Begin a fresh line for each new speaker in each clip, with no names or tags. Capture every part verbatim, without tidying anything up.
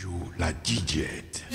joue la D J.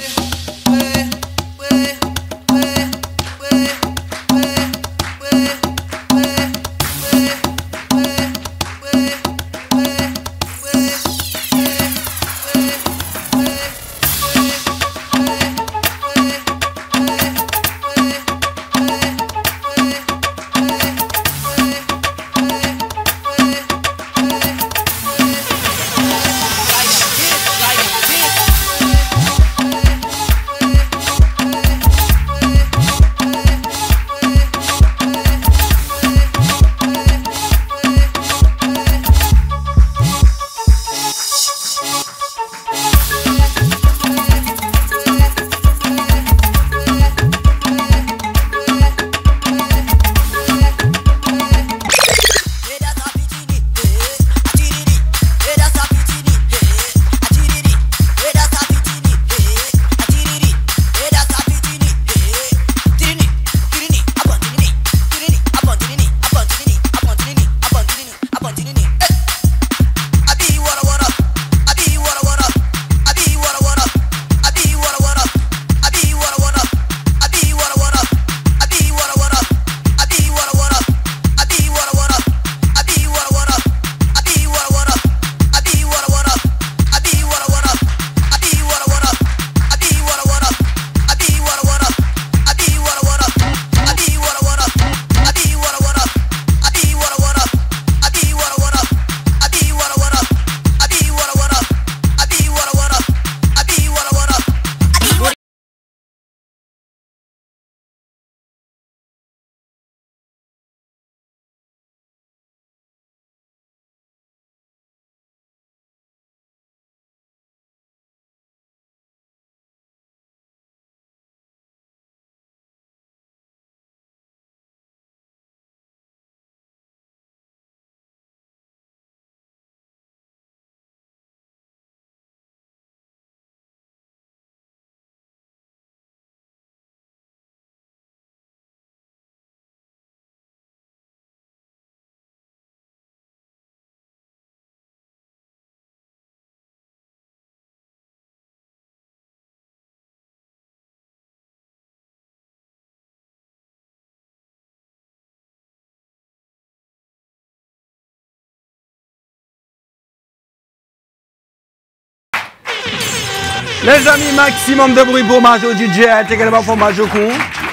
Les amis, maximum de bruit pour Majo D J, intégralement pour Majo Kun.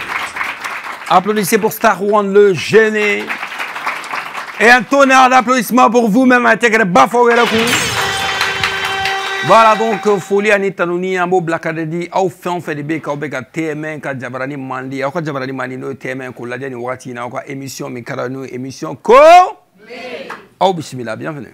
Applaudissez pour Star One le gêné. Et un tonnerre d'applaudissements pour vous-même, intégralement pour le Kun. Voilà donc, folie Anita Nouni, un beau black adedi, au fin fait des bécs, au bec à T M un, quand Jabarani Mandi, au Jabarani Mandi, no T M un, qu'on l'a dit, Wati, na quoi émission, mais carano, émission, ko. Oh, bismillah, bienvenue.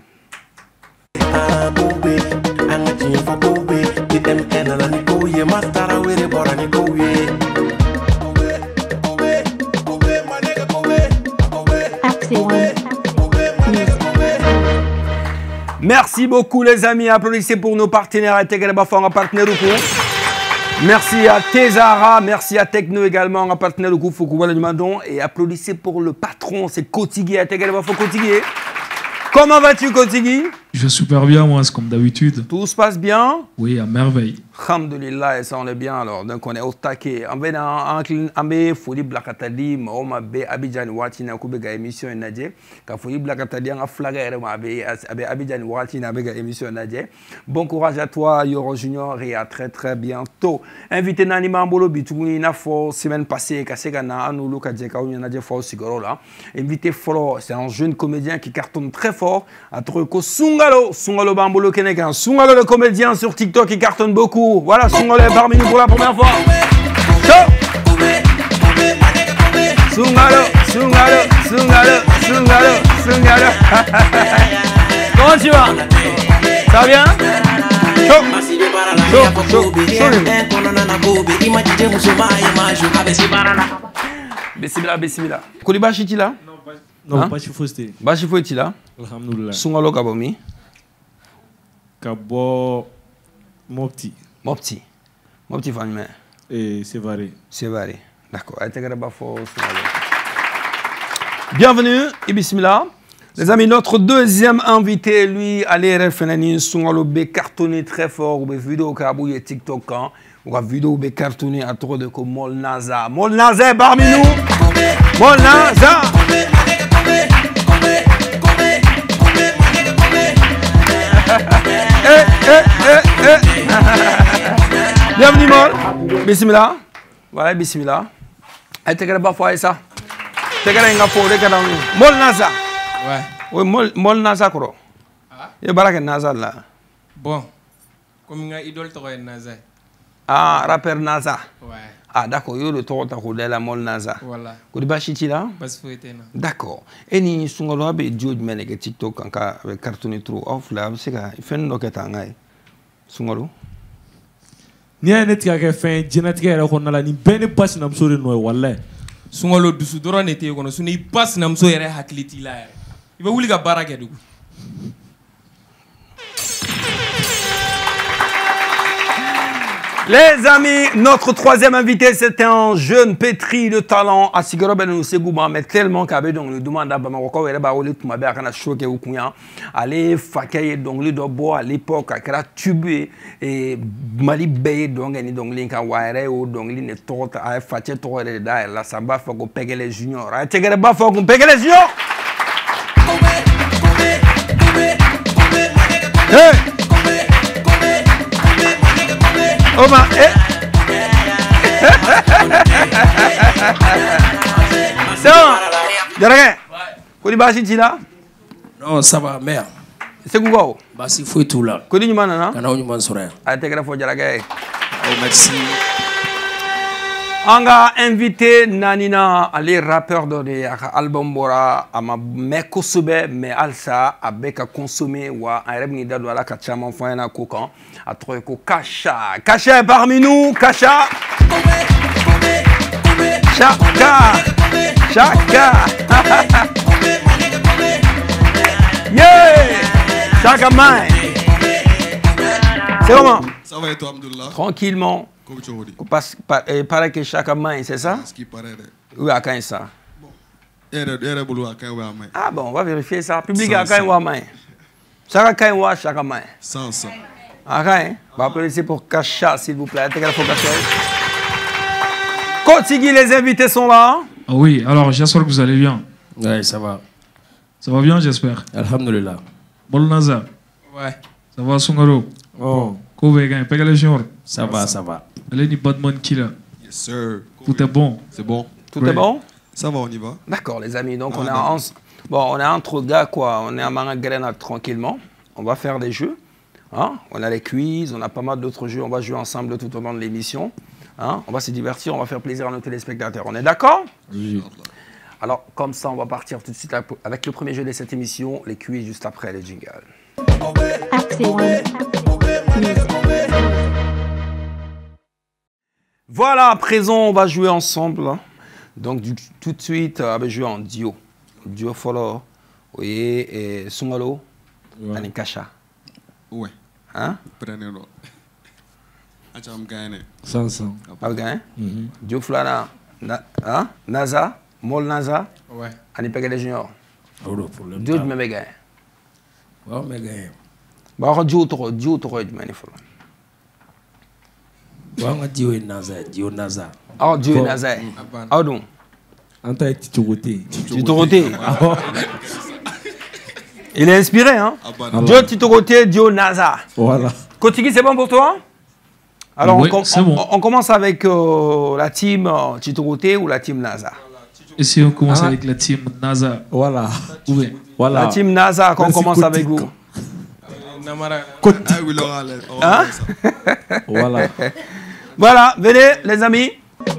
Merci beaucoup les amis, applaudissez pour nos partenaires intégrés en partenaire du coup. Merci à Tezara, merci à Techno également en partenaire du coup Foucault Madon et applaudissez pour le patron, c'est Kotigi intégré en Kotigi. Comment vas-tu Kotigi?
Je vais super bien moi, c'est comme d'habitude.
Tout se passe bien?
Oui, à merveille.
Alhamdulillah, et ça on est bien alors. Donc on est au taquet. On est en Ambe Foli Blakatadi, Mahoma Be Abidjan Watina Kubega émission Nadje. Quand Foli Blakatadi a flagué Abe Abidjan Watina Bega émission Nadje. Bon courage à toi Yoro Junior et à très très bientôt. Invité Nani Mambolo Bitouni Nafo semaine passée Kasegana Anoulou Kadjeka ou Nadje Fo Sigorola. Invité Folo, c'est un jeune comédien qui cartonne très fort. À Truco Sungalo, Sungalo Bambolo Kenegan, Sungalo le comédien sur TikTok qui cartonne beaucoup. Voilà, Sungalo est parmi nous pour la première fois. Ciao. Sungalo, Sungalo, Sungalo, Sungalo, Sungalo. Comment tu vas? Ça va bien? Chaud, chaud, chaud, chaud. Bismillah, bismillah. Kolibashi ti là?
Non, pas Chifoste.
Bashi fo ti là?
Alhamdulillah.
Sungalo kabomi?
Kabo Mopti.
Mopti. Mopti famille.
Et c'est varié. C'est
varié. D'accord. Bienvenue et bismillah. Les amis, notre deuxième invité, lui, allez refaire Sungalo B cartonné très fort, ou vidéo qui TikTok, ou vidéo B cartonné à trop de comme Mol Naza. Mol Naza est parmi nous. Mol Naza. Eh, eh, eh, eh. Bienvenue Mol. Bismillah. Voilà, bismillah. Elle te garde pas fois ça. Te garde un gafo, te garde un Mol Naza.
Ouais.
Oui, Mol, Mol Naza koro.
Ah.
Et baraka Naza là.
Bon. Comme nga idole to Naza.
Ah, rappeur Naza.
Ouais.
Ah, d'accord, yo le toro ta ko de la Mol Naza.
Voilà.
Ko di bashiti là?
Bas fouetena.
D'accord. Et ni sungalo abe dio de mene ke TikTok anka avec carton trop off là, c'est ka fen no keta ngai. Sungalo.
Ni ya ne tika ke fen genetique yɛrɛ kɔnɔna la ni bɛɛ ne basi namuso de nɔ ye walayi.
Sungalo dusu dɔrɔn de t'e kɔnɔ suni i basi namuso yɛrɛ hakili t'i la yɛrɛ. I bɛ wuli ka baara kɛ dugu.
Les amis, notre troisième invité, c'était un jeune pétri de talent. À Sigaro Ben Segouba, mais tellement qu'il avait donc le demande à Bamako, il a eu tout ma belle, il a choqué au Kouyan. Allez, Fakay, donc le dobo à l'époque, il a tubé et Mali Bay, donc il donc Linka Wire, ou donc il est trop à Fatia Torre de Daï, la Samba, faut qu'on paye les juniors. Il y a pas faut qu'on paye les juniors. Hey! Oh ma, eh. C'est bon. Derrière. Kodi basi tila?
Non, ça va, merde.
C'est quoi?
Basi fouille tout là.
Kodi ni mana na?
Kana on man sora.
A te kera fo jarage.
Oh merci.
Anga invité Nanina, ali rappeur de album Bora, ama meko sube me alsa abeka consommer wa a rebni dadu ala ka chama fo na kokan a troye ko Kasha. Kasha est parmi nous, Kasha. Chaka. Chaka. Yeah. Chaka man. C'est comment?
Ça va et toi, Abdullah?
Tranquillement.
Comme tu dis.
Parce qu'il paraît que chaque main, c'est ça?
Ce qui paraît.
Oui, à quand ça?
Bon.
Ah bon, on va vérifier ça. Public à quand main. Chaque quand chaque main.
Sans ça.
Ah quand? On va appeler pour Kasha, s'il vous plaît. Continue, les invités sont là.
Ah oui, alors j'espère que vous allez bien.
Ouais, ça va.
Ça va bien, j'espère.
Alhamdulillah.
Mol Naza.
Ouais.
Ça va, Sungalo?
Oh.
Kovegan, pega les juniors.
Ça va, ça va.
Allez, ni Badman Killer.
Yes, sir.
Tout est bon.
C'est bon.
Tout
Ouais.
est bon?
Ça va, on y va.
D'accord, les amis. Donc,
Ah,
on est
d'accord.
en... Bon, on est entre gars, quoi. On est à Marangrenade tranquillement. On va faire des jeux. Hein? On a les quiz, on a pas mal d'autres jeux. On va jouer ensemble tout au long de l'émission. Hein? On va se divertir, on va faire plaisir à nos téléspectateurs. On est d'accord?
Oui.
Alors, comme ça, on va partir tout de suite avec le premier jeu de cette émission, les quiz juste après les jingles. Voilà, à présent, on va jouer ensemble. Donc, du, tout de suite, on va jouer en duo. Duo follow. Oui, et Sungalo,
Ouais.
et Kasha.
Ouais.
Hein?
Prenez-le. Acham gagné.
Sans sans.
Ok.
Mhm.
Duo Flana, na, hein? Naza, Mol Naza,
Ouais.
et Pegele Junior.
Oh, le problème.
Duo de même gars.
Ouais, mais gagné.
Bah, on duo trop, duo trop de manifold.
Ouais, on a dit au Naza, dit au Naza.
Ah, Dieu
Bon.
Naza.
Aban.
Ah, donc.
En tant que Titouroté.
Tu te roté. Il est inspiré, hein?
Abana.
Dieu Titoroté, Dieu Naza.
Voilà.
Kotiki, c'est bon pour toi? Alors,
Oui,
on, com-
c'est
on-
bon.
on commence avec euh, la team euh, Titoroté ou la team Naza?
Et si on commence
Ah.
avec la team Naza?
Voilà.
Oui.
Voilà.
La team Naza, qu'on
Merci,
commence
Kotik.
avec vous.
Namara.
Ah oui, Laura, on va
Hein?
faire ça.
Voilà.
Voilà, venez, les amis.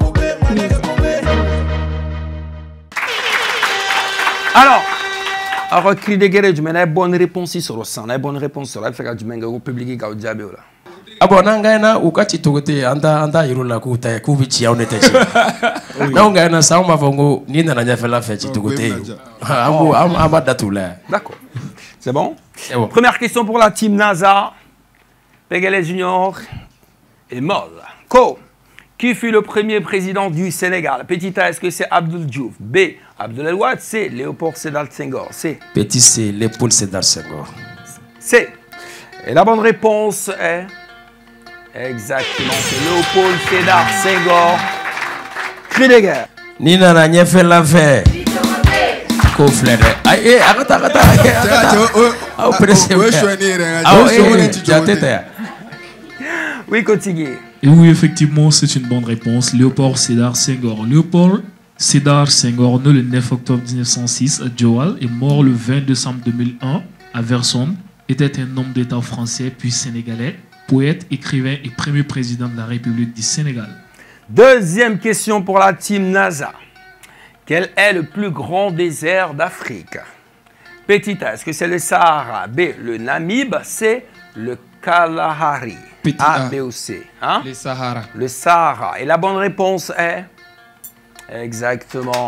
Alors, alors, cri de guerre, tu mets la bonne réponse sur le sang, la bonne réponse sur la fait que tu mets au public qui a diable là.
Ah bon, nan gagné ou ka Titouroté, anda anda irola ku ta ku bichi on était. Na on gagné ça on m'a fongo ni na na fela fait Titouroté. Ah amu am amada tout là.
D'accord. C'est bon?
C'est bon.
Première question pour la team NASA. Pegele Junior et Mol. Ko, Qui fut le premier président du Sénégal? Petit A, est-ce que c'est Abdoul Diouf? B, Abdoulaye Wade. C, Léopold Sédar Senghor. C.
Petit C, Léopold Sédar Senghor.
C. Et la bonne réponse est... Exactement, c'est Léopold Sédar Senghor. Cri de guerre.
Nina na nye fait la fait. Ko flere. Ay eh akata akata. Ah pressé. Ah eh.
Oui, continue.
Et oui, effectivement, c'est une bonne réponse. Léopold Sédar Senghor. Léopold Sédar Senghor, né le neuf octobre mille neuf cent six à Joal et mort le vingt décembre deux mille un à Verson, était un homme d'État français puis sénégalais, poète, écrivain et premier président de la République du Sénégal.
Deuxième question pour la team NASA. Quel est le plus grand désert d'Afrique? Petit A, est-ce que c'est le Sahara? B, le Namib. C, le Kalahari.
Petit
A,
A.
B ou C, hein?
Le Sahara.
Le Sahara. Et la bonne réponse est... Exactement.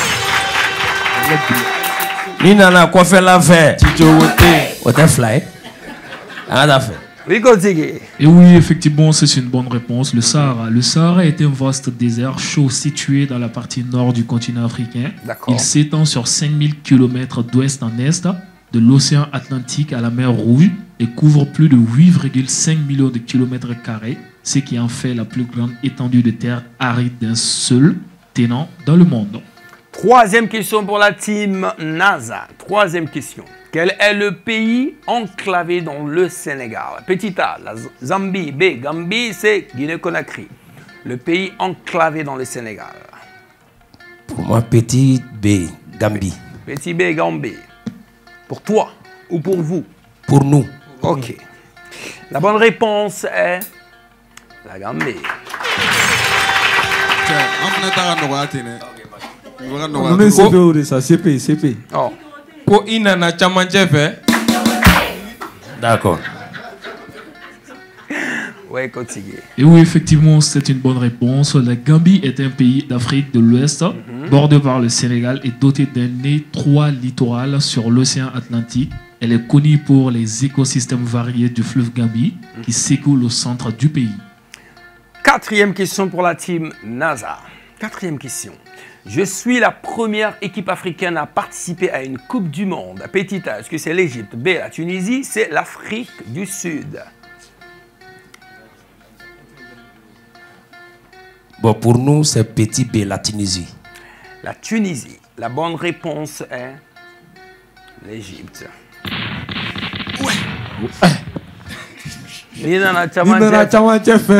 Nina na quoi fait la fait? What a fly? Ah fait.
Oui, continue.
Et oui, effectivement, c'est une bonne réponse. Le Sahara. Le Sahara est un vaste désert chaud situé dans la partie nord du continent africain.
D'accord.
Il s'étend sur cinq mille kilomètres d'ouest en est, de l'océan Atlantique à la mer Rouge et couvre plus de huit virgule cinq millions de kilomètres carrés, ce qui en fait la plus grande étendue de terre aride d'un seul tenant dans le monde.
Troisième question pour la team NASA. Troisième question. Quel est le pays enclavé dans le Sénégal? Petit A, la Zambie. B, Gambie. C, Guinée-Conakry. Le pays enclavé dans le Sénégal.
Pour moi, petit B, Gambie.
Petit B, Gambie. Pour toi ou pour vous?
Pour nous.
Ok. La bonne réponse est la Gambie.
On est C P O de ça, C P, C P.
Oh.
Ko inana chamanje fait.
D'accord.
Oui, continue.
Et oui, effectivement, c'est une bonne réponse. La Gambie est un pays d'Afrique de l'Ouest,
Mm-hmm.
bordé par le Sénégal et doté d'un étroit littoral sur l'océan Atlantique. Elle est connue pour les écosystèmes variés du fleuve Gambie qui s'écoule au centre du pays.
Quatrième question pour la team NASA. Quatrième question. Je suis la première équipe africaine à participer à une Coupe du Monde. Petit A, est-ce que c'est l'Égypte? B, la Tunisie. C'est l'Afrique du Sud.
Bon, pour nous, c'est petit B, la Tunisie.
La Tunisie. La bonne réponse est l'Égypte. Ouais. Nina
Nina Chaman Chef.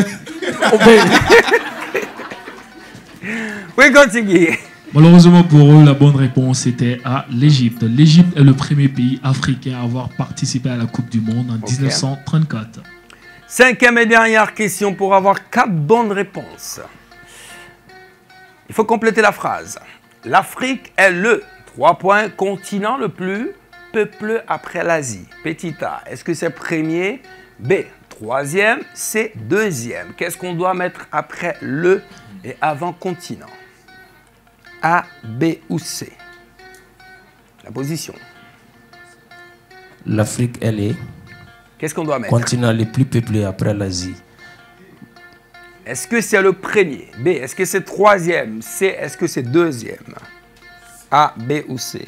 Oui, continue.
Malheureusement pour eux, la bonne réponse était A, l'Égypte. L'Égypte est le premier pays africain à avoir participé à la Coupe du Monde en
Ok.
mille neuf cent trente-quatre.
Cinquième et dernière question pour avoir quatre bonnes réponses. Il faut compléter la phrase. L'Afrique est le trois points continent le plus peuplé après l'Asie. Petit A, est-ce que c'est premier? B, troisième. C, deuxième. Qu'est-ce qu'on doit mettre après le et avant continent? A, B ou C? La position.
L'Afrique, elle est
Qu'est-ce qu'on doit mettre?
continent le plus peuplé après l'Asie.
Est-ce que c'est le premier? B, est-ce que c'est troisième? C, est-ce que c'est deuxième? A, B ou C?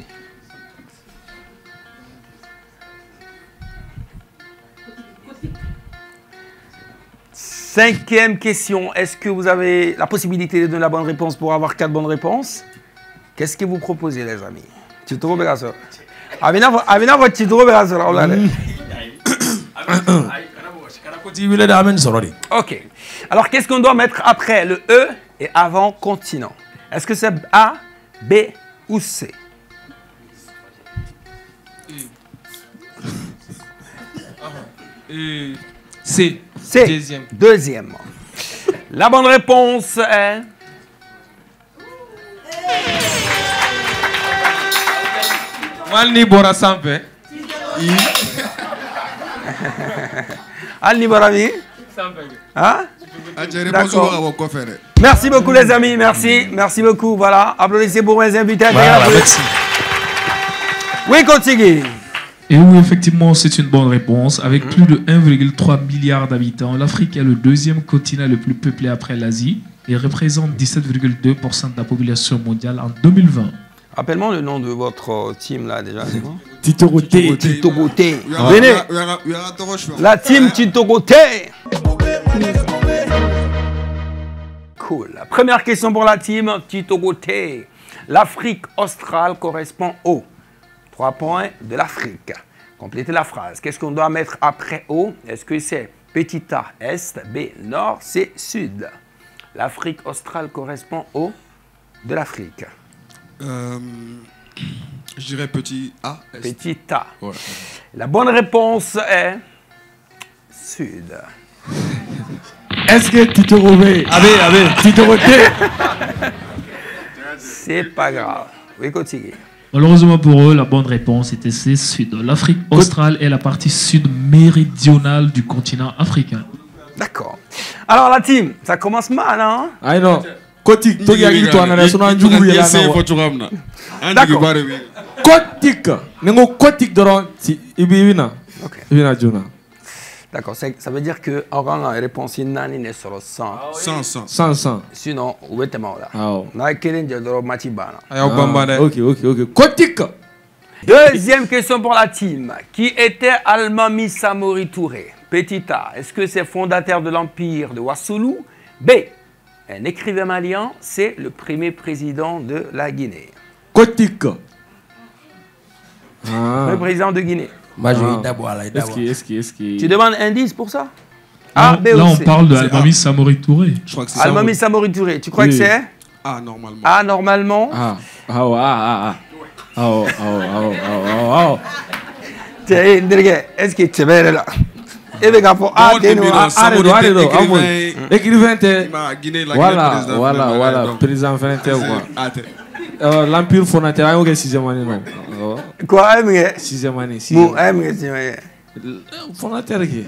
Cinquième question, est-ce que vous avez la possibilité de donner la bonne réponse pour avoir quatre bonnes réponses? Qu'est-ce que vous proposez, les amis? Tu te trouves ça? Amina, votre tu te trouves ça? Ok. Alors, qu'est-ce qu'on doit mettre après le E et avant continent? Est-ce que c'est A, B ou C?
Euh, C.
C.
Deuxième.
Deuxième. La bonne réponse est...
Malni Bora Sampe.
Al Nibarami. Hein?
D'accord.
Merci beaucoup les amis, merci, merci beaucoup. Voilà, applaudissez pour mes invités.
Voilà, merci.
Oui, continue.
Et oui, effectivement, c'est une bonne réponse. Avec plus de un virgule trois milliard d'habitants, l'Afrique est le deuxième continent le plus peuplé après l'Asie et représente dix-sept virgule deux pour cent de la population mondiale en deux mille vingt.
Rappelle-moi le nom de votre team là déjà.
Titogoté.
Titogoté.
Ah.
Venez.
We are- we are at the rush, man.
La team Titogoté. Cool. La première question pour la team Titogoté. L'Afrique australe correspond au trois points de l'Afrique. Complétez la phrase. Qu'est-ce qu'on doit mettre après O? Est-ce que c'est petit A, Est, B, Nord, C, Sud? L'Afrique australe correspond au de l'Afrique.
Euh, je dirais petit A. Est.
Petit A.
Ouais.
La bonne réponse est Sud.
Est-ce que Titogobé? Abe, abe. Titogoté.
C'est pas grave. Oui, continue.
Malheureusement pour eux, la bonne réponse était C, Sud. L'Afrique australe est la partie sud méridionale du continent africain.
D'accord. Alors la team, ça commence mal, hein?
Ay non. Kotik togi agi to anana sono anjugu yela na.
D'accord.
Kotik. Nengo kotik doron si ibina.
Ok.
Ibina juna.
D'accord, c'est- ça veut dire que on a réponse nani ne soro cent.
cent, cent.
cent cent.
Sinon, où est là?
Ah.
Na kelen je doro matibana.
Ayaw bamba de.
OK, OK, OK. Kotik.
Deuxième question pour la team. Qui était Almami Samori Touré? Petit A, est-ce que c'est fondateur de l'empire de Wassoulou? B, un écrivain malien. C, le premier président de la Guinée.
Kotik.
Le
Ah.
président de Guinée.
Moi, je
Ah.
vais d'abord là.
Est-ce que est-ce que est-ce que
Tu demandes indice pour ça?
Là,
A, B
là,
ou
on
C?
parle de
C'est
Almami Samori Touré.
Je crois que c'est ça.
Almami Samori Touré, tu crois
Oui.
que c'est
Ah, normalement.
A normalement?
Ah. Ah ouais, ah ah. Ah oh, ah oh, ah oh, ah oh.
Tiens, Ndrige, est-ce que tu es là? Eh bien, pour A,
Bon,
t'es nous,
Tibira,
A,
Ah,
Samori
arrêtez, arrêtez,
était
amour.
écrivain.
Écrivain te.
Il m'a Guinée, la Guinée,
Voilà,
président.
voilà,
Voilà,
voilà,
donc,
président fondateur quoi.
Ah, t'es-
Euh, l'empire fondateur, ayo ke sixième année non. Oh,
Quoi, Emre?
sixième année,
Bon,
sixième.
Emre, tu es.
Fondateur qui?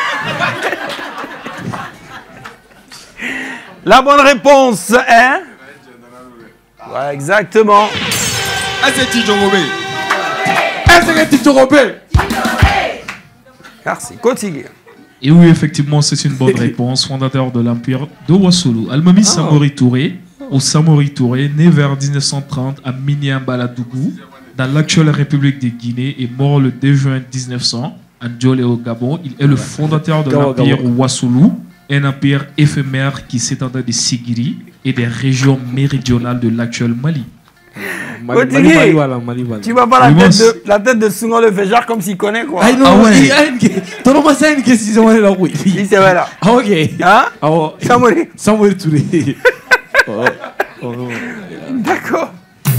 La bonne réponse est. Ouais, exactement.
Ah, c'est Tijongobé.
Est-ce que tu te rappelles?
Merci. Continue.
Et oui, effectivement, c'est une bonne réponse. Fondateur de l'empire de Wassoulou. Almami Samori Touré, ou Samori Touré, né vers mille neuf cent trente à Miniambaladougou, dans l'actuelle République de Guinée, et mort le deux juin mille neuf cents à Djolé au Gabon. Il est le fondateur de
Gabon,
l'empire
Gabon.
Wassoulou, un empire éphémère qui s'étendait de Sigiri et des régions méridionales de l'actuel Mali.
Mali,
Continue.
Mali, Mali, voilà, Mali, voilà.
Tu vois pas la
Oui, moi,
tête,
c'est-
de, la tête de Sungo le Féjar comme s'il connaît quoi.
Ay non,
Ah ouais.
il y a une qui. T'en as pas une qui sixième année là, oui.
Il c'est vrai là.
Ah ok.
Hein?
Ah oh.
Samori.
Samuel Touré. Oh, oh, non.
D'accord.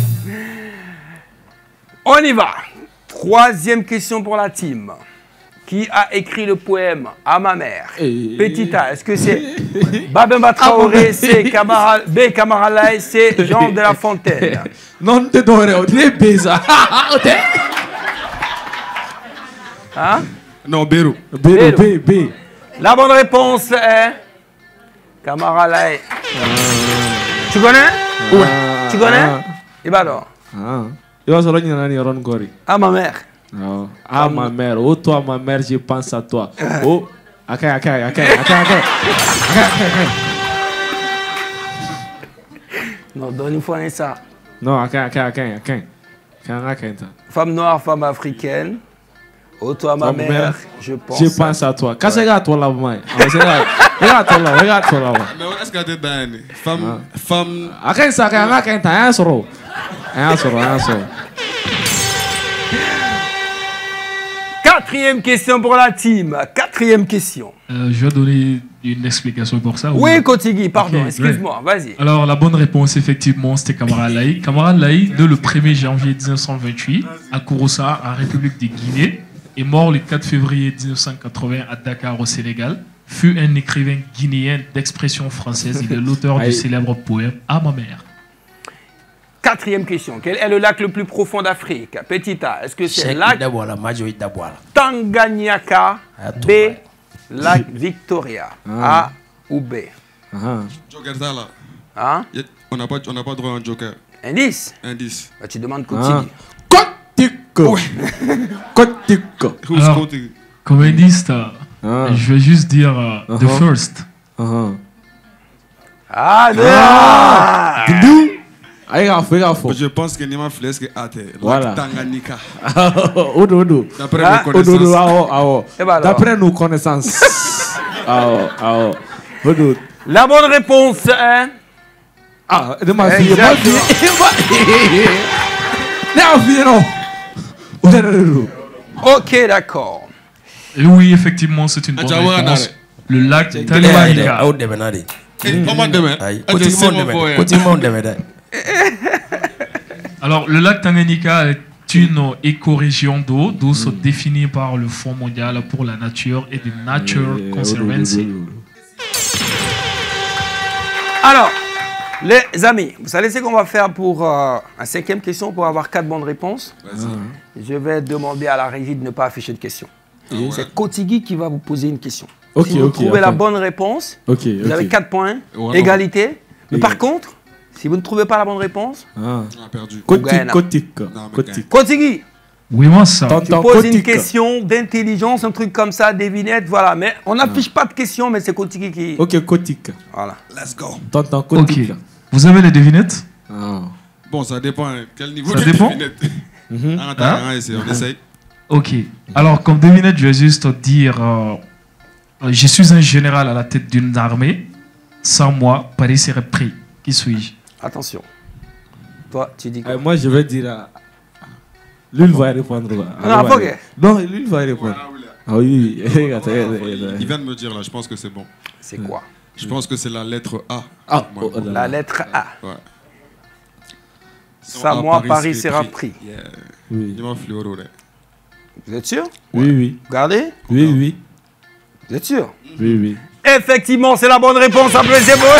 On y va. Troisième question pour la team. Qui a écrit le poème À ma mère?
Eh.
Petit A, est-ce que c'est Babemba Traoré, C, Camara, B, Camara Laye, C, Jean de La Fontaine?
Non, t'es doré, on est beza.
Hein?
Non, Bérou.
B, B, B.
La bonne réponse est Camara Laye. Tu connais?
Ouais.
Tu connais? Et bah alors,
Ah. Il va se rendre dans Ron Gori.
À ma mère.
Ah, ah, ma mère. Oh, toi, ma mère, je pense à toi. Oh, ok, ok, ok, ok, ok.
Non, donne une fois ça.
Non, ok, ok, ok, ok. Ok, ok.
Femme noire, femme africaine. Oh, toi, ma
Ma
mère,
mère,
je pense.
Je pense à toi. Quand c'est à toi là, moi. Regarde-toi là, regarde-toi là.
Mais est-ce qu'elle était dans Femme. Femme.
Ok, ça, ok, ok, ok. Un soro. Un soro, un soro.
Quatrième question pour la team. Quatrième question.
Euh, je vais donner une explication pour ça.
Oui, Kotigui, pardon,
Ok,
excuse-moi, vas-y.
Alors, la bonne réponse, effectivement, c'était Camara Laye. Camara Laye, né le premier janvier mille neuf cent vingt-huit à Kouroussa, en République de Guinée, et mort le quatre février mille neuf cent quatre-vingts à Dakar, au Sénégal, fut un écrivain guinéen d'expression française. Il est l'auteur du
Aïe.
célèbre poème À ma mère.
Quatrième question. Quel est le lac le plus profond d'Afrique? Petit A, est-ce que c'est
Cheikh
lac
d'abord là. Moi, je vais d'abord là.
Tanganyika?
Ah, tout
B,
ouais.
lac Victoria? A ou B?
Ah.
Joker, ça là.
Hein?
Y a- On n'a pas, on n'a pas droit à un joker.
Indice?
Indice.
Bah, tu demandes
Ah.
Kotigui.
Kotik. Kotika.
Who's
Alors,
Kotigi?
comme indice, euh,
Ah.
je vais juste dire euh, The
Uh-huh.
First.
Uh-huh.
Ah,
Ah. Doudou. Aïe, gaffe, gaffe.
Je pense que Nima Fles que Ate.
Voilà.
Tanganyika.
Odo, odo.
D'après
Ah,
mes
Odo, odo,
connaissances.
ah, oh, ah, oh.
Eh ben alors.
D'après nos connaissances. Ah, oh, ah, oh. Odo.
La bonne réponse est...
Ah, de ma fille, ma
Exactement.
fille. Ma fille, non. Odo, odo, odo.
Ok, d'accord.
Et oui, effectivement, c'est une bonne
Adjawa
réponse.
Nare.
Le lac
Aw
Tanganyika.
dɛmɛ na de.
Eh, comment demain?
Ayi,
Ah, je
kotigi
sais
m'anw
mon
dɛmɛ
boy,
dɛ.
hein.
Kotigi m'anw dɛmɛ dɛ.
Alors, le lac Tanganyika est une écorégion d'eau, d'eau se définie par le Fonds mondial pour la nature et du Nature Conservancy.
Alors, les amis, vous savez ce qu'on va faire pour euh, un cinquième question pour avoir quatre bonnes réponses. Je vais demander à la régie de ne pas afficher de questions. C'est Kotigi qui va vous poser une question.
Ok,
si vous
ok,
trouvez la
ok.
bonne réponse,
Ok,
vous avez
ok.
quatre points,
Ouais,
égalité. Mais
Égal.
par contre, si vous ne trouvez pas la bonne réponse,
Ah.
On a perdu.
Kotik,
Gaëna.
kotik.
Non, mais
Kotik.
Kotigi,
Oui, moi, ça.
Tant-
tu
Tant
poses une
Kotik.
question d'intelligence, un truc comme ça, devinette, voilà. Mais on n'affiche pas de questions, mais c'est Kotigi qui...
Ok, kotik.
Voilà.
Let's go.
Tonton
Ok.
kotik.
Vous avez les devinettes?
Ah.
Bon, ça dépend. hein. Quel niveau
Ça
de
dépend.
devinette?
Mhm.
Ah, attends,
Hein?
on essaie, on essaye.
Ok. Alors, comme devinette, je vais juste dire euh, euh, je suis un général à la tête d'une armée. Sans moi, Paris serait pris. Qui suis-je?
Attention. Toi, tu dis quoi?
Euh, moi, je vais dire. à- Lui, il va répondre. quoi.
Non,
Alors,
faut
ouais.
que-
Non, lui, il va répondre. Ah oui, oui. Regarde, regarde, regarde.
Il vient de me dire là, je pense que c'est bon.
C'est quoi?
Je pense que c'est la lettre A.
Ah,
Moi,
oh, oh là
La
là.
lettre A.
Ouais.
Ça,
À
moi, Paris sera pris.
Yeah.
Oui,
Il m'a fluoro, là.
Vous êtes sûr?
oui, oui.
Regardez.
Oui, oui.
Vous êtes sûr?
Oui, oui.
Effectivement, c'est la bonne réponse. Applaudissez pour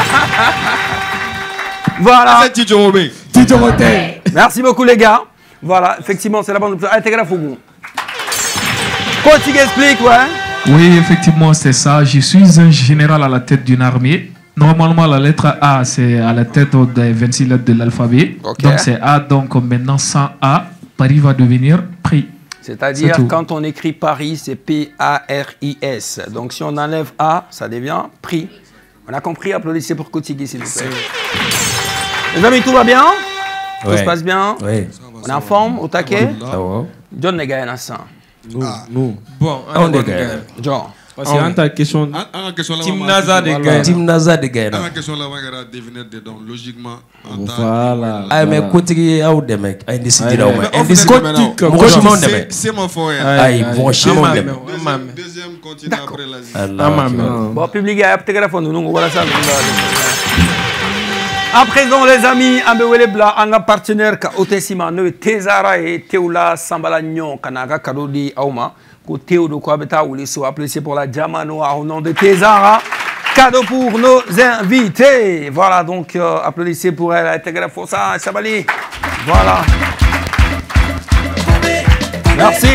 Voilà.
C'est Tidjo Robin.
Tito Motel.
Merci beaucoup, les gars. Voilà, effectivement, c'est la bonne réponse. Intégrez la fougou. Quand tu expliques, ouais.
Oui, effectivement, c'est ça. Je suis un général à la tête d'une armée. Normalement, la lettre A, c'est à la tête des vingt-six lettres de l'alphabet.
Ok.
Donc, c'est A. Donc, maintenant, sans A, Paris va devenir prix.
C'est-à-dire,
C'est tout.
quand on écrit Paris, c'est P A R I S. Donc, si on enlève A, ça devient prix. On a compris? Applaudissez pour Kotigi, s'il vous plaît. Les amis, tout va bien? Tout
Ouais.
se passe bien?
Oui.
On est en forme, au taquet?
Ça va.
John, les gars, il y en a cinq.
Nous, nous.
Bon,
On
on
est
est
gars.
John.
Parce que quand ta question.
Ah, ah, question là.
Team
maman,
Naza
question-
des gars.
Team Naza de
Ah,
Gaëna.
question là, on va devinette dedans. Logiquement, en temps.
Voilà.
Ayi mɛ kotigi aw dɛmɛ a ye nin si dira aw ma
Mais
ɛ
on
nin si
fait demain, non.
mɔgɔ si m'anw
C'est-
dɛmɛ
C'est mon frère.
ayi mɔgɔ si m'anw dɛmɛ
Deuxième, deuxième continent après l'Asie.
Allahu Akbar.
Bon, public, il y a un petit téléphone. Nous, voilà ça. À présent, les amis, Ambewele Bla, un partenaire qui a Otesima, nous, Tezara et Teoula Sambala Nyon, Kanaga Kadodi Auma, ko Théo de Kwabeta ou les soins appréciés pour la Diamano au nom de Tezara. Cadeau pour nos invités. Voilà, donc euh, applaudissez pour elle. Intégrez Fossa, Sabali. Voilà. Merci.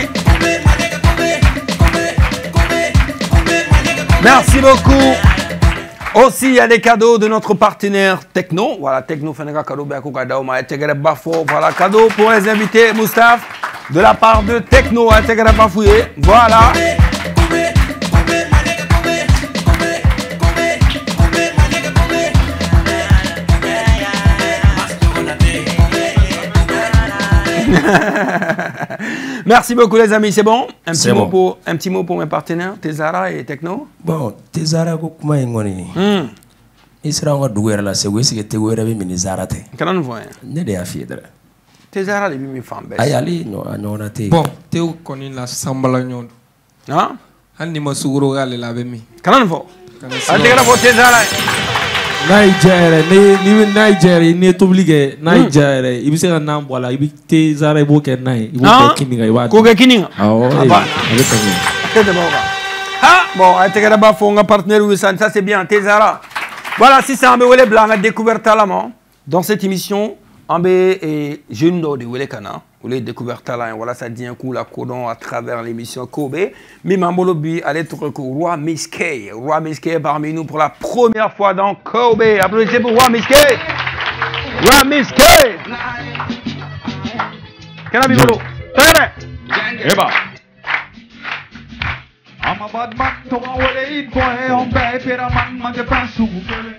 Merci beaucoup. Aussi, il y a des cadeaux de notre partenaire Techno. Voilà, Techno fait un cadeau. Voilà, cadeau pour les invités, Moustaphe, de la part de Techno. Voilà. Merci beaucoup, les amis. C'est bon? Un petit,
C'est
mot
bon.
pour, un petit mot pour mes partenaires, Tezara et Techno.
Bon Tezara ko kuma in kɔni
Hmm.
i sera an ka dugu yɛrɛ la Segu est-ce que Tegu yɛrɛ bɛ min ni Zara tɛ
Kana nous voir.
ne de y'a f'i ye dɛrɛ
Tezara, les bimi femmes.
ayi ale ɲɔ- a ɲɔgɔnna tɛ yen
Bon, Théo kɔni la sambala ɲɔgɔn don.
Hein?
Hali ni ma sugoro k'ale la a bɛ min.
Kana nous voir.
Kana
Allez,
sinon-
la pour Tezara.
Niger, ni ni Niger, ni est obligé. Niger, il se ka nan bɔ a la, i bɛ te zara i b'o kɛ nan ye, i b'o
Ah.
kɛ kini kan, i b'a dun.
Koke Kininga.
Awɔ,
Ah
eh,
bah.
a bɛ tɛmɛ.
Qu'est-ce que c'est bon, Ah, bon, Intégrez là-bas, faut un partenaire ou ça, ça c'est bien, Tezara. Voilà, si c'est un Wele Blanc, on a découvert talent. Dans cette émission, un et jeune de Wele Kana, vous l'avez découvert talent. Voilà, ça dit un coup la codon à travers l'émission Kobe. Mais Mambolo Bi allait être le Roi Miskey. Roi Miskey parmi nous pour la première fois dans Kobe. Applaudissez pour Roi Miskey. Roi Miskey. Quel ami Bolo? Tere!
Eba! I'm a bad man, to my way, boy, I'm back, but I'm on the pants to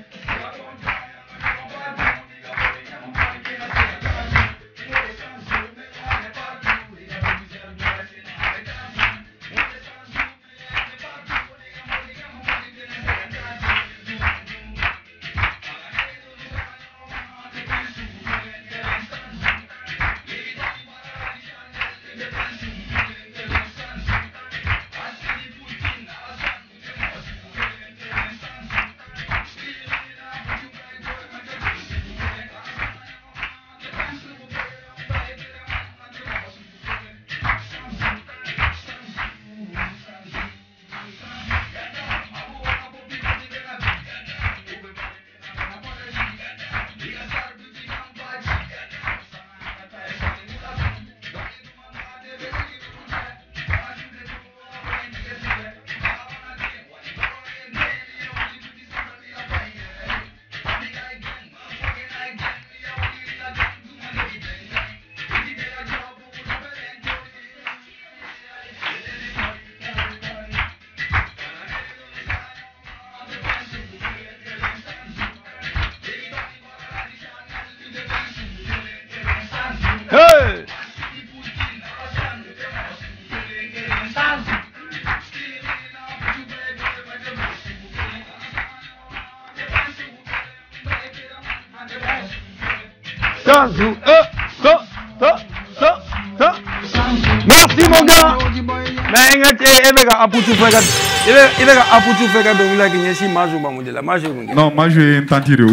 Merci mon gars. Mais il va appuyer faire il va appuyer faire donc là qui est majou bamudela majou.
Non, moi je vais tenter.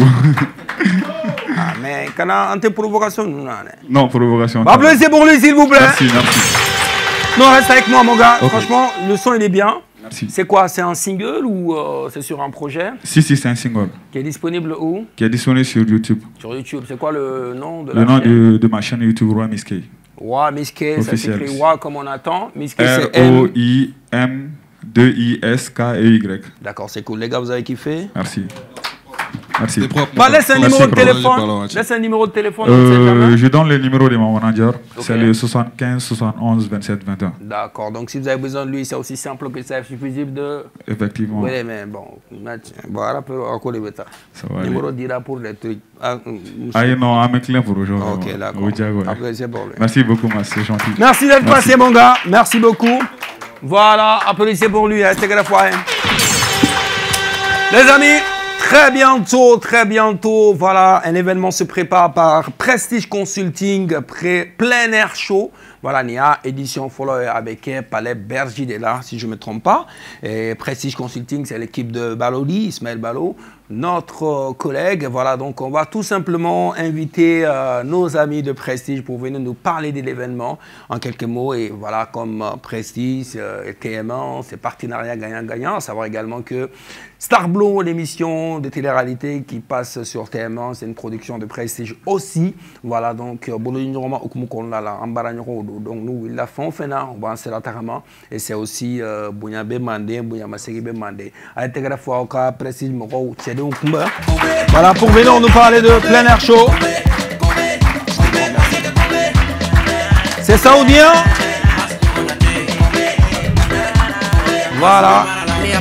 Ah mais kana ante provocation non
Non, provocation.
Applaudissez pour lui s'il vous plaît.
Merci, merci.
Non, reste avec moi mon gars.
Okay.
Franchement, le son il est bien.
Merci.
C'est quoi? C'est un single ou euh, c'est sur un projet?
Si, si, c'est un single.
Qui est disponible où?
Qui est disponible sur YouTube.
Sur YouTube. C'est quoi le nom de
le
la
nom
chaîne?
de, de ma chaîne YouTube, Roi Miskey.
Roi Miskey, ça s'écrit Roi comme on attend. Miskey, c'est
R O I M deux I S K E Y.
D'accord, c'est cool. Les gars, vous avez kiffé?
Merci. Merci.
Bah, laisse un Merci numéro de téléphone. Laisse un numéro de téléphone.
Euh, je donne le numéro de mon manager. Okay. C'est le soixante-quinze soixante-onze vingt-sept vingt et un. D'accord.
Donc, si vous avez besoin de lui, c'est aussi simple que ça. Il suffit de.
Effectivement.
Oui, mais bon. Voilà, encore les bêtas. Le numéro dira pour les trucs.
Ah, non, à mes clients pour aujourd'hui.
Ok, d'accord. Après, c'est bon.
Merci beaucoup, c'est gentil.
Merci d'être passé, mon gars. Merci beaucoup. Voilà, applaudissez pour lui. C'était la fois. Les amis. Très bientôt, très bientôt, voilà, un événement se prépare par Prestige Consulting, pré plein air show. Voilà, il y a édition follow avec Palais Bergy de là, si je ne me trompe pas. Et Prestige Consulting, c'est l'équipe de Balodi, Ismaël Balo, notre euh, collègue. Voilà, donc on va tout simplement inviter euh, nos amis de Prestige pour venir nous parler de l'événement en quelques mots. Et voilà, comme euh, Prestige euh, et T M un, c'est partenariat gagnant-gagnant. À savoir également que Starblow, l'émission de télé-réalité qui passe sur T M un, c'est une production de Prestige aussi. Voilà, donc, donc nous, ils la font, on va en faire la et c'est aussi Bouyambe Mandé, Bouyama Segibé Mandé. Prestige, voilà, pour venir nous parler de plein air show. C'est saoudien. Voilà.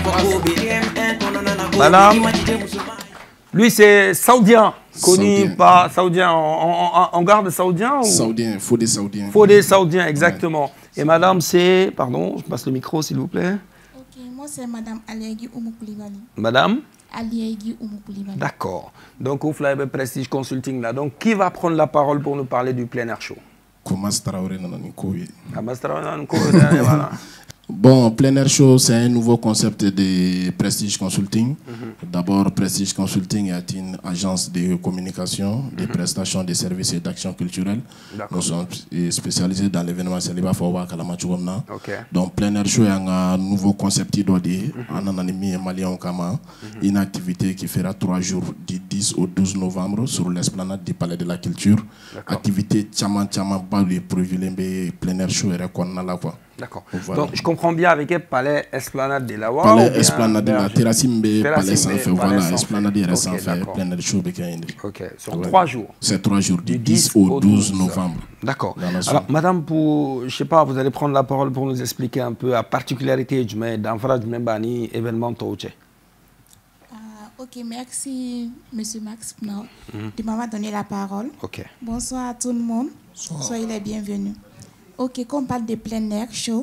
Madame. Lui, c'est saoudien. Connu par saoudien. En garde saoudien ou...
Saoudien, faut des saoudiens.
Faut des saoudiens, exactement. Ouais. Et madame, c'est... Pardon, je passe le micro, s'il vous plaît.
Ok, moi, c'est madame Aliaïgi Oumoukoulibali.
Madame
Aliaïgi Oumoukoulibali.
D'accord. Donc, vous faites Prestige Consulting là. Donc, qui va prendre la parole pour nous parler du plein air show?
Komas Traoré Nananikoui.
Komas Traoré Nananikoui, voilà.
Bon, Plein Air Show, c'est un nouveau concept de Prestige Consulting. Mm-hmm. D'abord, Prestige Consulting est une agence de communication, de mm-hmm. prestations de services et d'actions culturelles. Nous sommes spécialisés dans l'événementiel. Okay. Donc, Plein Air Show est un nouveau concept d'Odi, en anonyme malien Kama, une activité qui fera trois jours du dix au douze novembre sur l'esplanade du Palais de la Culture. Activité Tchaman Tchaman Bali Plein Air Show et Rekonala.
D'accord. Voilà. Donc, je comprends bien avec elle, Palais Esplanade de la Wa.
Palais Esplanade de la Terrassimbe, Palais sans fait. Voilà, Esplanade de la sans fait, plein de choses.
Ok, sur trois jours.
C'est trois jours, du dix au douze novembre.
D'accord. Alors, madame, pour, je sais pas, vous allez prendre la parole pour nous expliquer un peu la particularité du d'Anfra du Membani événement Touché.
Ok, merci, Monsieur Max, non, mm-hmm. de m'avoir donné la parole.
Ok.
Bonsoir à tout le monde. Bonsoir. Soyez les bienvenus. Ok, quand on parle de plein air show,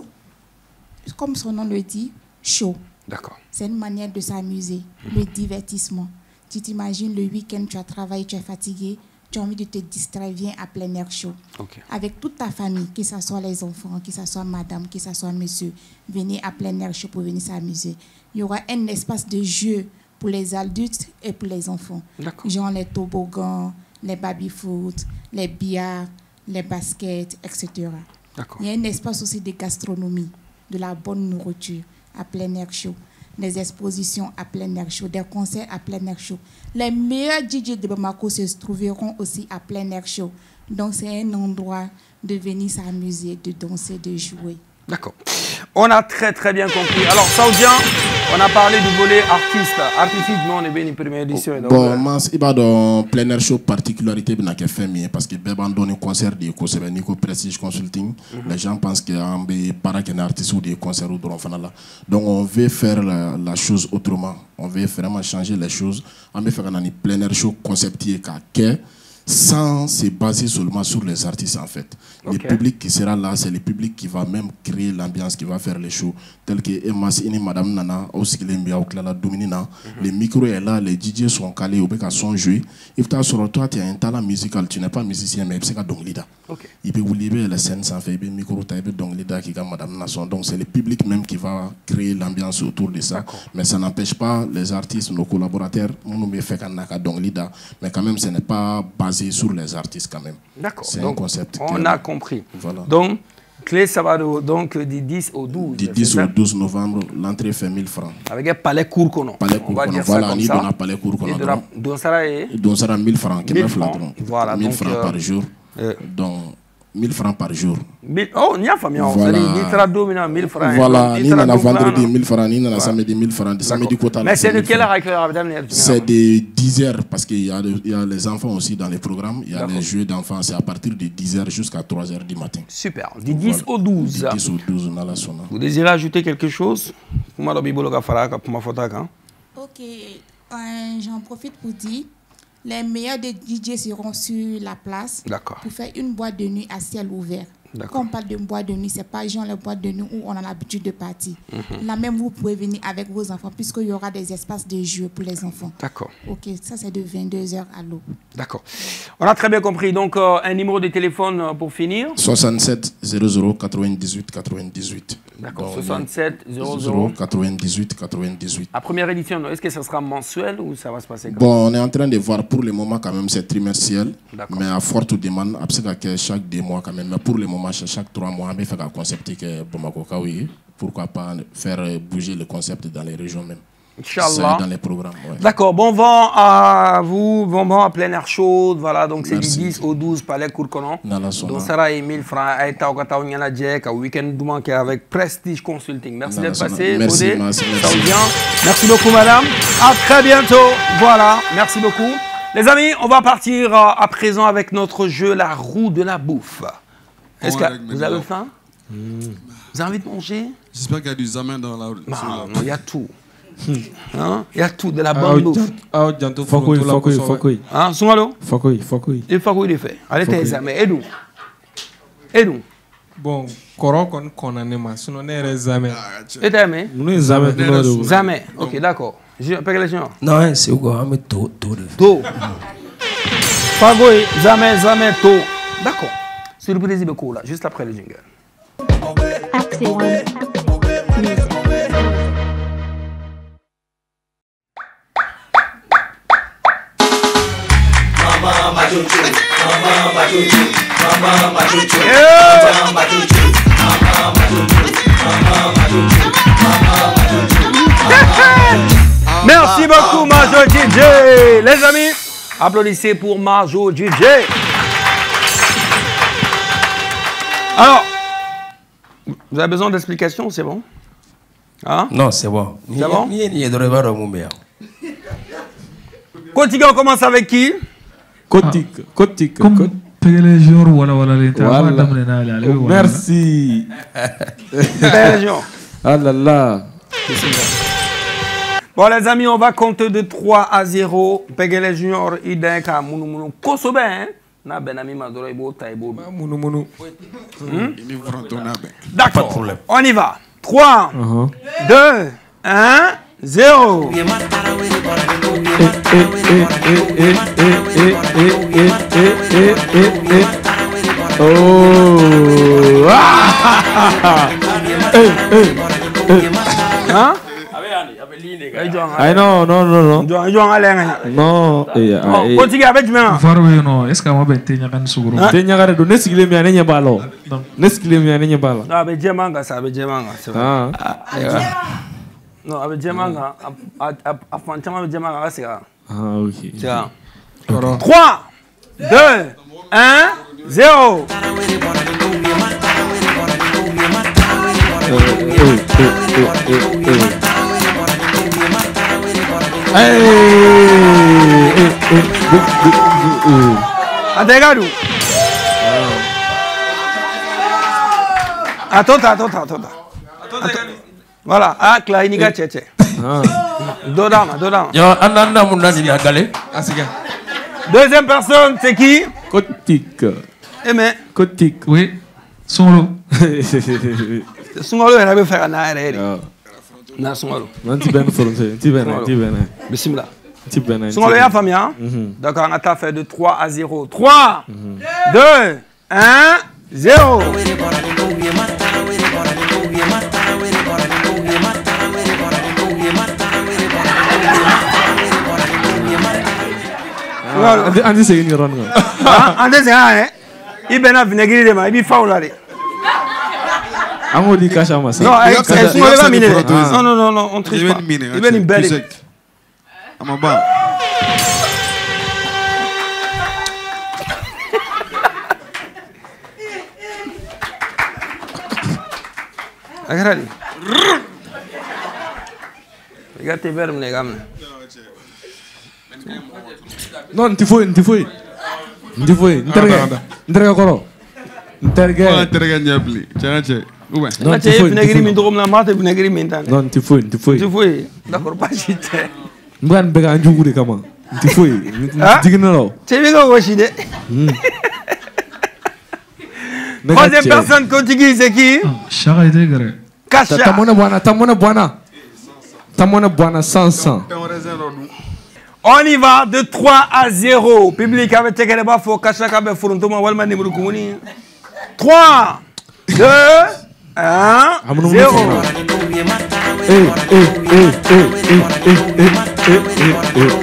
comme son nom le dit, show.
D'accord.
C'est une manière de s'amuser, mm-hmm. le divertissement. Tu t'imagines le week-end, tu as travaillé, tu es fatigué, tu as envie de te distraire, viens à plein air show.
Okay.
Avec toute ta famille, que ce soit les enfants, que ce soit madame, que ce soit monsieur, venez à plein air show pour venir s'amuser. Il y aura un espace de jeu pour les adultes et pour les enfants. Genre les toboggans, les baby-foot, les billards, les baskets, et cetera. Il y a un espace aussi de gastronomie, de la bonne nourriture à plein air chaud, des expositions à plein air chaud, des concerts à plein air chaud. Les meilleurs D J de Bamako se trouveront aussi à plein air chaud. Donc c'est un endroit de venir s'amuser, de danser, de jouer.
D'accord. On a très très bien compris. Alors, Saoudien, on a parlé du volet artiste. Artistiquement, on est bien une première édition.
Bon, moi, il y a dans plein air show particularité parce que ben donne un concert de Nico Prestige Consulting. Les gens pensent qu'il y a un paraquin artiste ou des concerts ou là. Donc, on veut faire la, la chose autrement. On veut vraiment changer les choses. On veut faire un plein air show conceptier qu'à sans se baser seulement sur les artistes en fait. Okay. Le public qui sera là, c'est le public qui va même créer l'ambiance, qui va faire les shows, tel que Emas Ini Madame Nana, Osikilembia, Oklala Dominina. Les micros est là, les D J sont calés, au béca sont joués. Et puis sur toi, tu as un talent musical, tu n'es pas musicien, mais c'est un donglida. Il peut vous libérer la scène sans faire un micro, tu as un donglida qui est Madame Nasson. Donc c'est le public même qui va créer l'ambiance autour de ça. Mais ça n'empêche pas les artistes, nos collaborateurs, on nous fait un donglida, mais quand même ce n'est pas basé sur les artistes quand même.
D'accord.
C'est un concept.
On
clair.
a compris.
Voilà.
Donc, clé, ça va de, donc du dix au douze.
Du dix au douze novembre, l'entrée fait mille francs.
Avec un palais Kourkono.
Palais Kourkono. Voilà, on y donne un palais Kourkono.
Donc, ça
sera mille francs.
mille francs. Voilà.
mille francs par jour. Euh, donc, mille francs par jour.
Oh, il y a famille. Voilà. Il sera dominant mille francs.
Voilà. Il y a vendredi mille francs, il y a samedi mille francs. Samedi quota.
Mais c'est de quelle heure avec le
C'est de dix heures parce qu'il y, y a les enfants aussi dans les programmes. Il y a les jeux d'enfants. C'est à partir de dix heures jusqu'à trois heures du matin.
Super. Du dix au douze.
Du dix au douze, on a la sona.
Vous désirez ajouter quelque chose?
Ok. Euh, J'en profite pour dire. Les meilleurs des D J seront sur la place pour faire une boîte de nuit à ciel ouvert. Quand on parle de boîte de nuit, ce n'est pas genre les boîtes de nuit où on a l'habitude de partir. Mm-hmm. Là même, vous pouvez venir avec vos enfants puisqu'il y aura des espaces de jeu pour les enfants.
D'accord.
Ok, ça c'est de vingt-deux heures à l'aube.
D'accord. On a très bien compris. Donc, euh, un numéro de téléphone euh, pour finir.
soixante-sept zéro zéro quatre-vingt-dix-huit quatre-vingt-dix-huit.
D'accord. soixante-sept zéro zéro
quatre-vingt-dix-huit quatre-vingt-dix-huit.
La première édition, est-ce que ça sera mensuel ou ça va se passer comme
Bon, on est en train de voir pour le moment quand même, c'est trimestriel. Mais à forte demande, chaque deux mois quand même. Mais pour le moment, chaque trois mois, on fait un concept que Bamako Kawi. Pourquoi pas faire bouger le concept dans les régions même.
Inch'Allah.
Dans les programmes. Ouais.
D'accord. Bon vent à vous. Bon vent à plein air chaud. Voilà, donc c'est du dix au douze Palais Kourkono. Donc ça sera mille francs. Et t'as encore un week-end manqué avec Prestige Consulting. Merci d'être passé.
Merci, merci, merci.
Merci beaucoup, madame. À très bientôt. Voilà. Merci beaucoup. Les amis, on va partir à présent avec notre jeu, la roue de la bouffe. Est-ce que vous avez faim? mmh. Vous avez envie de manger?
J'espère qu'il y a du zamen dans la roue.
Non, il y a tout. Hein? Il y a tout, de la bonne bouffe.
Ah, bientôt, Fokoui, Fokoui, Fokoui.
Hein, Soumalo?
Fokoui, Fokoui.
Et Fokoui, il est fait. Allez, t'es zamen. Et nous? Et nous?
Bon, Koro qu'on a nema, sinon on est zamen.
Et t'es aimé?
Nous, on est zamen.
Zamen, ok, d'accord. Je peux les gens?
Non, c'est quoi? Mais tout, tout.
Tout. Fokoui, zamen, zamen, tout. D'accord. Surprise beaucoup là, juste après le jingle. Merci beaucoup Majo D J. Les amis, applaudissez pour Majo D J. Alors, Vous avez besoin d'explications, c'est bon? Hein?
Non, c'est bon.
C'est bon?
Kotik,
on commence avec qui?
Kotik, Kotik.
Comme Pégélé Junior, voilà, voilà, les
merci.
Pégélé
Ah là là.
Bon, les amis, on va compter de trois à zéro. Pégélé Junior, Ideka, Mounou Mounou. Kosobe, hein? Na benami madoro ibo taibo. Mounou Mounou. D'accord, on y va. trois, deux, un, zéro.
Oh!
Hein?
Ay non non non non.
Juang juang alenga.
Non. Eh
ay. Continue avec moi.
Farwe no, est-ce que moi ben tenya kan suguru.
Tenya gare do nesigile mi anenya balo. Nesigile mi anenya balo.
Ah be jemanga sa be jemanga.
Ah.
Non, avec jemanga a fanchama be jemanga c'est
ah OK.
Tiens. trois, deux, un, zéro. Adegadu. Attends, attends, attends. Voilà, ah, Klainiga Tchétché. Dodama, Dodama. Deuxième personne, c'est qui?
Kotik.
Eh mais.
Kotik.
Oui. Songolo.
Songolo, il avait fait un arrêt. Na Songolo.
Non, tu ben français. Tu ben, tu ben.
Bismillah.
Tu ben.
Songolo, il y a famille, hein? D'accord, on a fait de trois à zéro. trois, deux, un, zéro.
Andi c'est une ronde.
Andi c'est un. Il ben a vinaigre de ma, il faut là.
Amodi cacha massa.
Non, c'est sur le miner. Non non non non, on triche pas. Il ben une belle.
Amaba.
Regarde. Regarde tes verbes les gars.
Non, tu fouilles, tu fouilles. Tu fouilles. Interga. Interga koro. Interga.
Interga nyabli. Tiens, tiens.
Ouais. Non, tu fouilles. Vinaigre mindrom na mate vinaigre mintan.
Non, tu fouilles, tu fouilles.
Tu fouilles. D'accord, pas chité.
Mban bega njugure kama. Tu fouilles. Digna lo.
Tu veux go chide. Troisième personne continue, c'est qui?
Chara Idegare.
Kasha.
Tamona bwana, tamona bwana. Tamona bwana Sansan.
On y va de trois à zéro. Public avec Tekeleba faut Kasha Kabe Furuntoma Walman numéro Kouni. trois, deux, un, zéro.
Eh, eh, eh, eh, eh, eh, eh, eh, eh.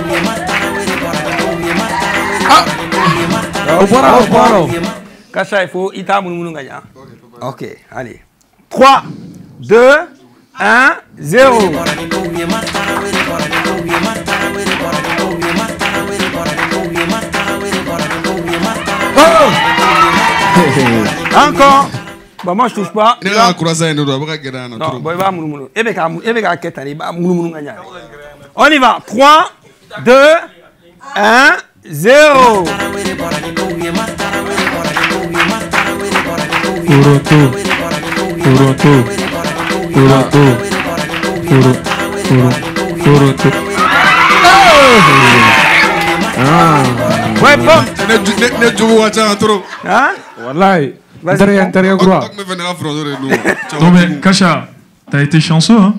Ah! Au bora, au bora.
Kasha, il faut Ita Mounou Gagna. Ok, allez. trois, deux, un, zéro. Encore. Bah moi je touche pas.
Il va croiser un autre, il va
non, bon, il va mounou. Et bien, il va il va mounou. On y va. trois, deux, un, zéro.
Toronto. Toronto. Toronto. Toronto. Ah.
Ouais, bon.
Ne joue pas à trop.
Hein?
Wallahi. Derrière, derrière, quoi.
Non, mais Kasha, t'as été chanceux, hein?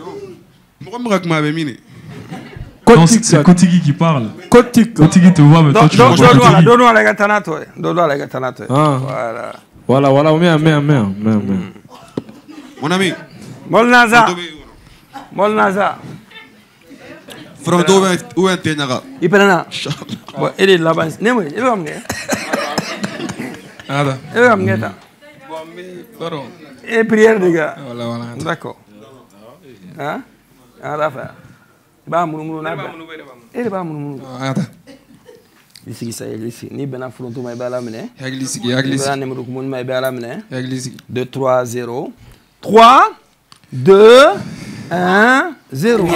Non, c'est Kotigi qui parle.
Kotigi.
Kotigi te voit, mais toi tu vois pas Kotigi.
Donne-nous la gatanato. Donne-nous la gatanato.
Voilà. Voilà, voilà, mais, mais, mais, mais, mais.
Mon ami.
Molnaza. Molnaza.
Fronto ou un ténara.
Il peut là. Il est là-bas. Némo, il va me
Ah, da.
Il va me gâter.
Pardon.
Et prière, les gars.
Voilà, voilà.
D'accord. Hein? Ah, là, il va mounou mounou. Il va mounou mounou. Ici, ça y est, ici. Ni ben affronto ma belle amine.
Église, église.
Ben numéro commun ma belle amine.
Église.
deux, trois, zéro. trois, deux, un, zéro.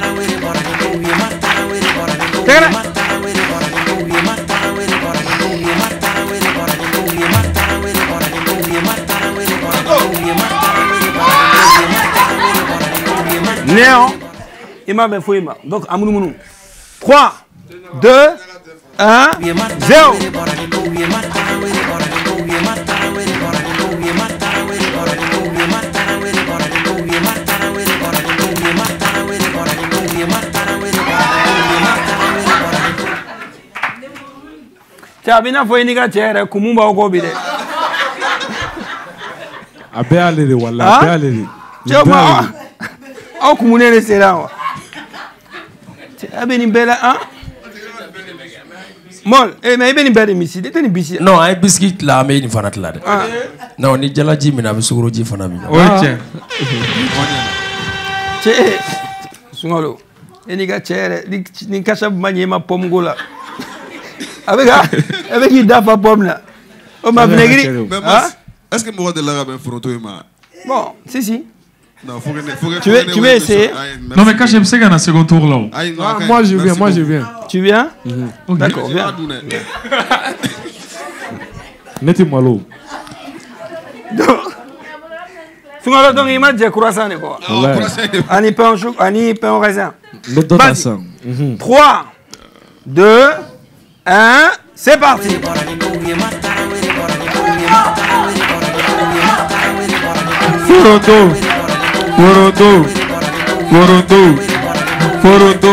Néant. Il m'a bien fouillé. Donc, Amounou Mounou. trois, deux, un, zéro. Tiens, bien fouillé ni gars, tiens, Kumumba au Gobide.
Abe alere wala, abe alere.
Tiens, moi. Oh, Kumune le Séran. Abe ni bella, hein? Mol, eh, mais il y a une biscuit. Il y a une biscuit.
Non, un biscuit là, mais il faut pas là. Non, ni jala ji, mais na biscuit ji fana mi.
Oui, tiens.
Tiens, sungalo. Et ni gars, tiens, ni cacha manier ma pomme gola. Avec avec il dafa pomme là. On m'a vinaigri.
Est-ce que moi de l'arabe est fronto ma?
Bon, si si.
Non, faut que faut que
tu veux tu veux essayer?
Non mais quand j'aime ça qu'il y a un second tour là.
Ah, moi je viens, moi je viens.
Tu viens?
Okay.
D'accord, viens.
Mettez-moi l'eau.
Sungalo donc il m'a dit croissant quoi. Ani pain au chocolat, ani pain au raisin. trois, deux, un, c'est parti.
Foroto, Foroto, Foroto, Foroto.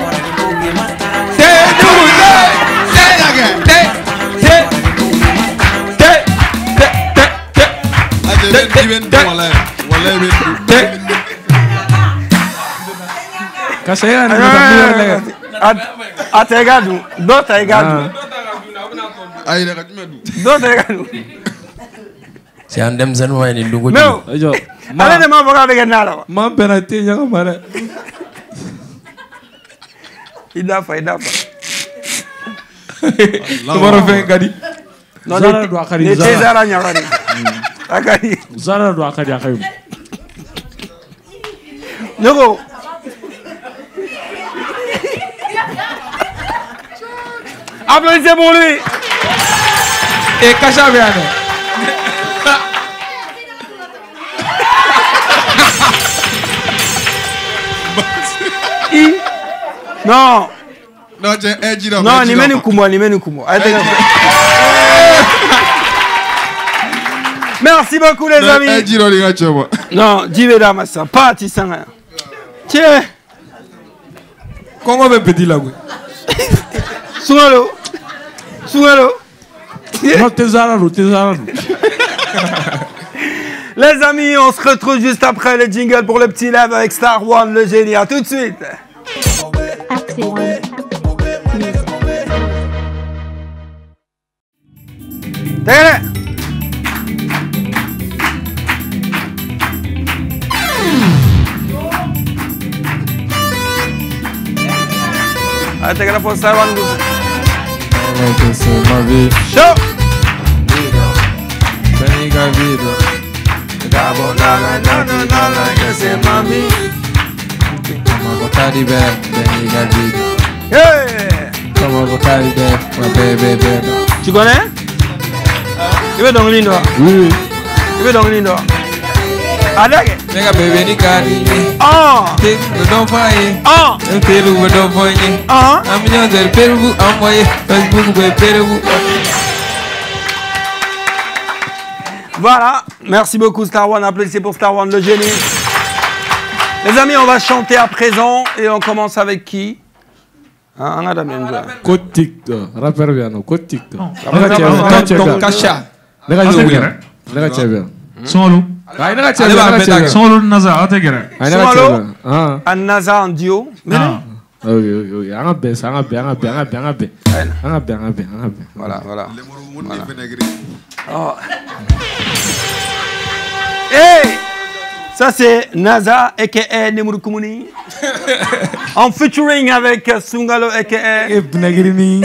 Kasaya ni mtamia
Ategadu, dota egadu.
Aïe, regardez-moi.
Dota egadu.
C'est un dem zan wa ni lungo.
Non. Allez de ma voga avec nala.
Ma penate nyanga mara.
Idafa, idafa.
Tomorrow fen gadi.
Non,
Zara do akari.
Ne Zara nyakari. Akari.
Zara do akari akari.
Nogo. Applaudissez pour lui.
Et Kacha Viane.
Non.
Non, j'ai un giro.
Non, ni meni kumo, ni meni kumo. Merci beaucoup les amis.
Un giro les gars, tu vois.
Non, Diveda Massa, pas Tissanga. Tiens.
Comment me petit là oui.
Sungalo. Sungalo.
Non, tesarado, tesarado.
Les amis, on se retrouve juste après le jingle pour le petit live avec Star One, le génie. À tout de suite. Tégale. Allez, tégale pour Star One. Show.
Bendiga vida.
Dabo nada, nada, nada, que se mami.
Como botar de bem, bendiga vida.
Hey!
Como botar de bem, ma bébé bébé.
Tu connais? Tu veux donc lindo?
Oui.
Tu veux donc lindo? Allez!
Nega bébé ni kari.
Ah!
Te no faye.
Ah!
Un peru no foye.
Ah!
Un million de peru envoyé. Facebook be peru.
Voilà, merci beaucoup Star One, applaudissez pour Star One, le génie. Les amis, on va chanter à présent et on commence avec qui? Hein, on a bien joué.
Code TikTok, rappeur bien, code TikTok.
Ton Kacha.
Lega chebe.
Solo.
Ay lega chebe, lega chebe.
Solo Naza, ategere.
Ay lega chebe. Ah.
Un Naza en duo.
Ah.
Oui, oui, oui. Anga be, anga be, anga be, anga be, anga be. Anga be, anga be, anga be.
Voilà, voilà.
Voilà.
Oh. Hey! Ça c'est Naza aka Nemuru Kumuni. En featuring avec Sungalo aka
Ebnagrini.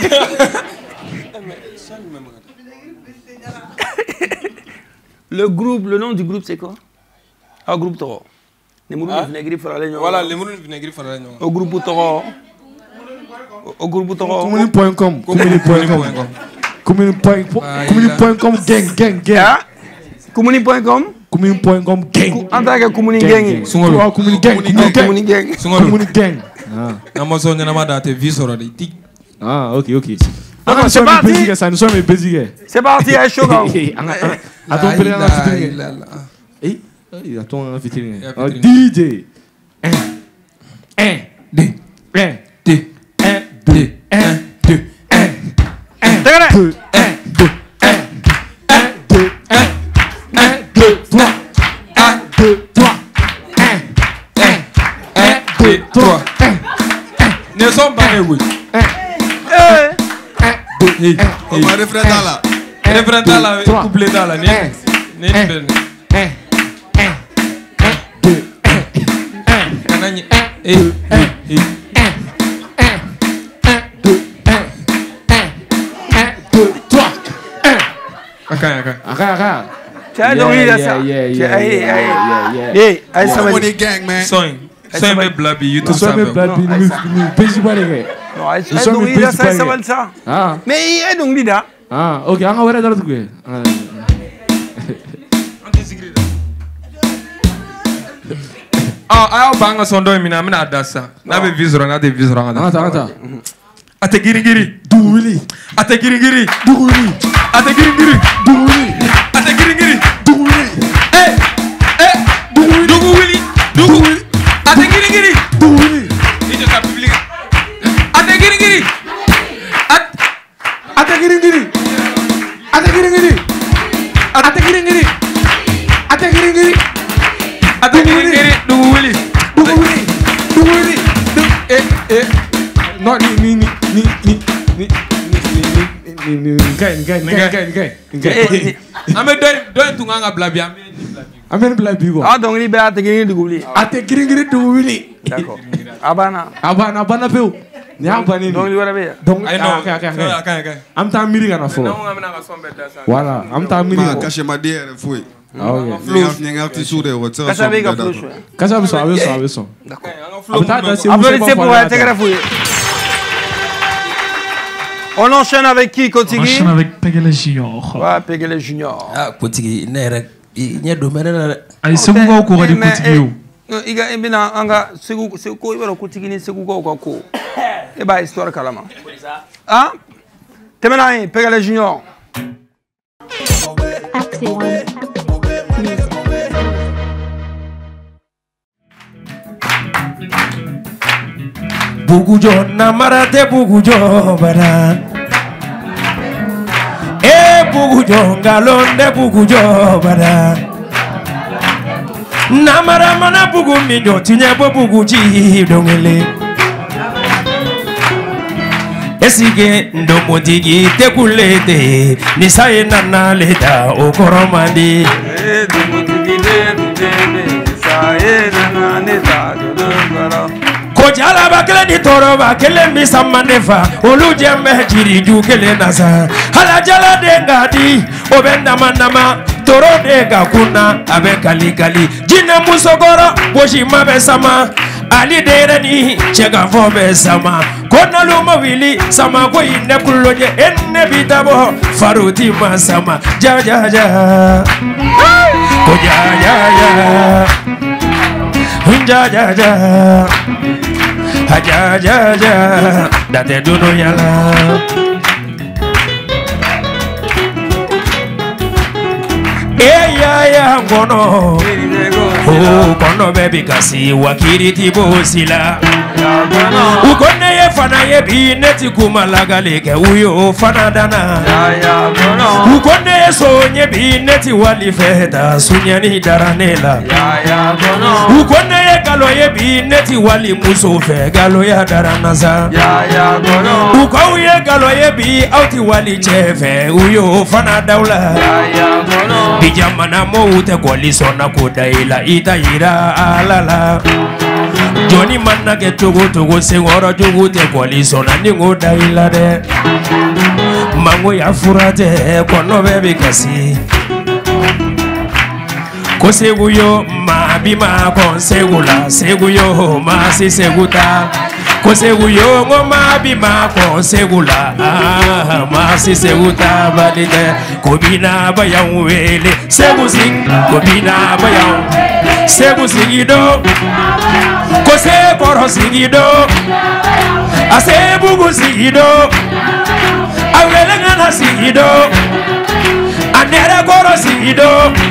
Le groupe, le nom du groupe c'est quoi? Ah, groupe Toro. Nemuru Vinegri Faraleno.
Voilà, Nemuru Vinegri Faraleno.
Au groupe Toro. Au groupe Toro.
Commune point com. Commune point com. Commune point com gang gang gang.
Commune point com.
Commune point com gang.
En tant que Commune gang.
Sungolo. Commune gang.
Commune gang.
Commune
gang.
Ah. Amazon n'a pas de vie sur la tic.
Ah, ok, ok.
Ah, c'est parti.
Ça nous sommes basiques.
C'est parti, à chaud.
Attends, on peut aller en vitrine. Eh, attends, en vitrine. D J. un, un, deux, un, deux, un, deux, un, deux, un, un, deux, un, deux, un, un, deux, un, un, deux, trois, un, deux, trois, un, un, un, deux, trois, un, un.
Ne sommes pas oui.
Hey, on va refaire là.
Refaire là, couplé dans la nez. Nez belle.
un, un, un, deux, un, un.
Canani. Eh, eh, eh. Okay, okay.
Okay, okay.
Tiens, donc il a ça.
Yeah, yeah,
Hey,
yeah,
hey,
yeah,
hey. Hey,
ça va des gang, man.
Soin. Soin me blabbi, you to
Soin me blabbi, nous pèse pas les gars.
Non, hey, donc il a ça, ça va ça.
Ah.
Mais il est donc là.
Ah, ok, on va voir dans le truc.
Ah, ayo banga sondo mina mina adasa. Na be visoro, na de visoro ngada.
Ata, ata.
Ate giri giri.
Duwili.
Ate giri giri.
Duwili.
Ate giri giri.
Duwili.
Ate giri giri.
Duwili.
Eh, eh.
Duwili.
Duwili. Duwili. Ate giri giri.
Duwili.
Ijo ka public. Ate giri giri.
Ate giri giri. Ate giri giri. Ate giri giri. Ate giri giri.
Ate giri giri. Duwili.
Duwili. Duwili. Eh, eh. No, ni ni ni ni ni ni ni ni ni kai kai kai kai kai.
Ame doy doy tunganga blabi ame blabi.
Ame blabi go.
Ah donc il be ate giri duwili.
Ate giri giri duwili.
D'accord. Abana.
Abana abana peu. Ni abani.
Donc il wara be.
Donc
I know.
okay okay okay.
Okay, okay.
Am ta miri kana fo. Voilà, am ta miri.
Ma caché ma dière foi.
Ah oui.
Flou, ni ngati sude o tsa.
Kasa be ga flou.
Kasa be so, abe so, abe so.
D'accord.
Applaudissez
pour Tegrafouye. On enchaîne avec qui, Kotigi?
On enchaîne avec Pegele Junior.
Ouais, Pegele Junior.
Ah, Kotigi, nere, il y a domaine là.
Ay, c'est quoi au courant de Kotigi?
Iga ibina anga segu segu ko ibero Kotigi ni segu ko ko. E ba histoire kalama. Ah? Temena Pegele Junior.
Bugujo namarate bugujo bana. E bugujo ngalonde bugujo bana. Namara mana bugu mijo tinye bo buguji dongele. Esige ndomotigi tekulete nisaye nana leta okoromandi.
E ndomotigi de nisaye nana leta okoromandi.
Kojala bakele ni toro bakele misama nefa olu jemme jiri ju kele nasa hala jala dengadi obenda manama toro dega kuna abe kali kali jina musogoro boshi mabe sama ali dere ni chega fobe sama kona luma wili sama ko inde kulonye enne bitabo faruti masama ja ja ja ko ja ja ja ja ja ja Haja ja ja date duno yala Eya ya ngono Oh kono baby kasi wakiri tibo sila Ukone ye fana ye bi neti kuma lagale ke uyo fana dana ukone so nye bi neti wali feta sunyani daranela ukone ye galo ye bi neti wali muso fe galo ya daranaza uko ye galo ye bi auti wali chefe uyo fana daula bijamana mo ute kwali sona kudaila ita ira alala Johnny manna ke togo togo sengoro jogo te kwali sona ningo daila de mango ya furate kono bebe kasi ko seguyo ma bima kon segula seguyo ma si seguta ko seguyo ngoma bima kon segula ah ma si seguta balide ko bina bayan wele segu sing ko bina bayan segu singido ko se poro singido ase bugu singido awele ngana singido anere koro singido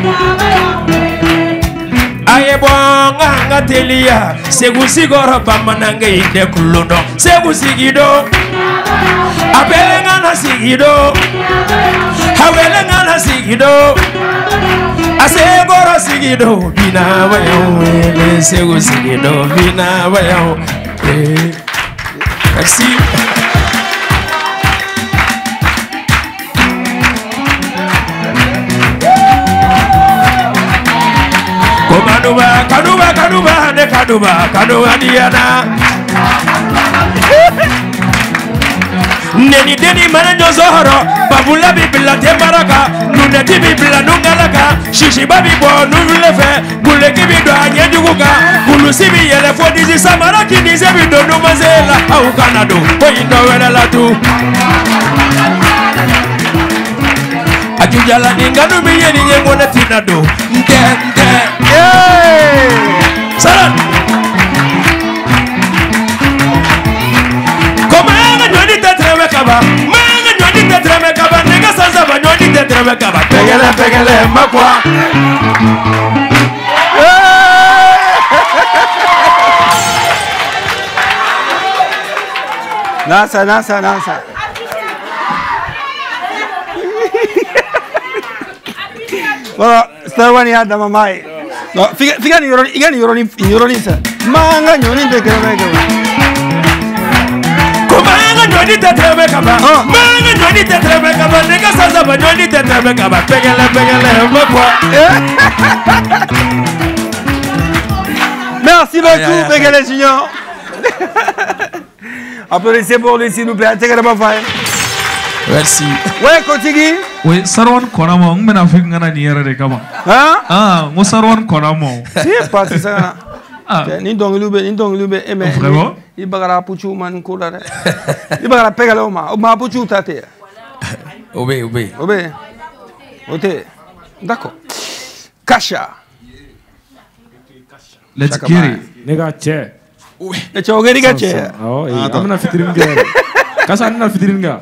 aye bonga ngatelia segu sigoro bamananga inde kulundo segu sigido abele ngana sigido hawele ngana sigido asegoro sigido bina bayo ele segu sigido bina bayo eh merci. Kanuba, kanuba, kanuba, ne kanuba, kanuba diana. Neni deni mana nyozoro, babula bibila tembaraka, nuneti bibila nungalaka, shishi babi bo nulefe, buleki bido anyejuguka, bulusi bi yele fo dizi samara ki dizi bido numazela, au kanado, oyindo wele latu. Ajujala ninganu biyeni nyengone tinado, nde nde. Hey! Salam! Komanga nyoni tetreme kaba, manga nyoni tetreme kaba, nega sanza ba nyoni tetreme kaba. Pegele pegele makwa.
Nasa nasa nasa. Bueno, sta guadagnando mamai. No, figa figa ni yoroni, figa ni yoroni, yoroni sa. Manga nyoni te kreme kaba.
Komanga nyoni te kreme kaba. Manga nyoni te kreme kaba. Nega sanza ba nyoni te kreme kaba. Pegele pegele makwa.
Merci beaucoup, Pegele Junior. Applaudissez pour lui s'il nous plaît.
Merci.
Ouais, continue.
Oui, Sarwan Konamo, on m'a fait un anniversaire de Kama.
Hein?
Ah, moi Sarwan Konamo.
C'est pas ça. Ah, ni donc lube, ni donc lube.
Vraiment?
Il bagara puchu man kola. Il bagara Pegele oma. Oma puchu tate.
Obé, obé.
Obé. Ote. D'accord. Kasha.
Let's get it.
Nega che.
Oui. Let's go get it, che.
Oh, I'm not fitting girl. Kasha, I'm not fitting girl.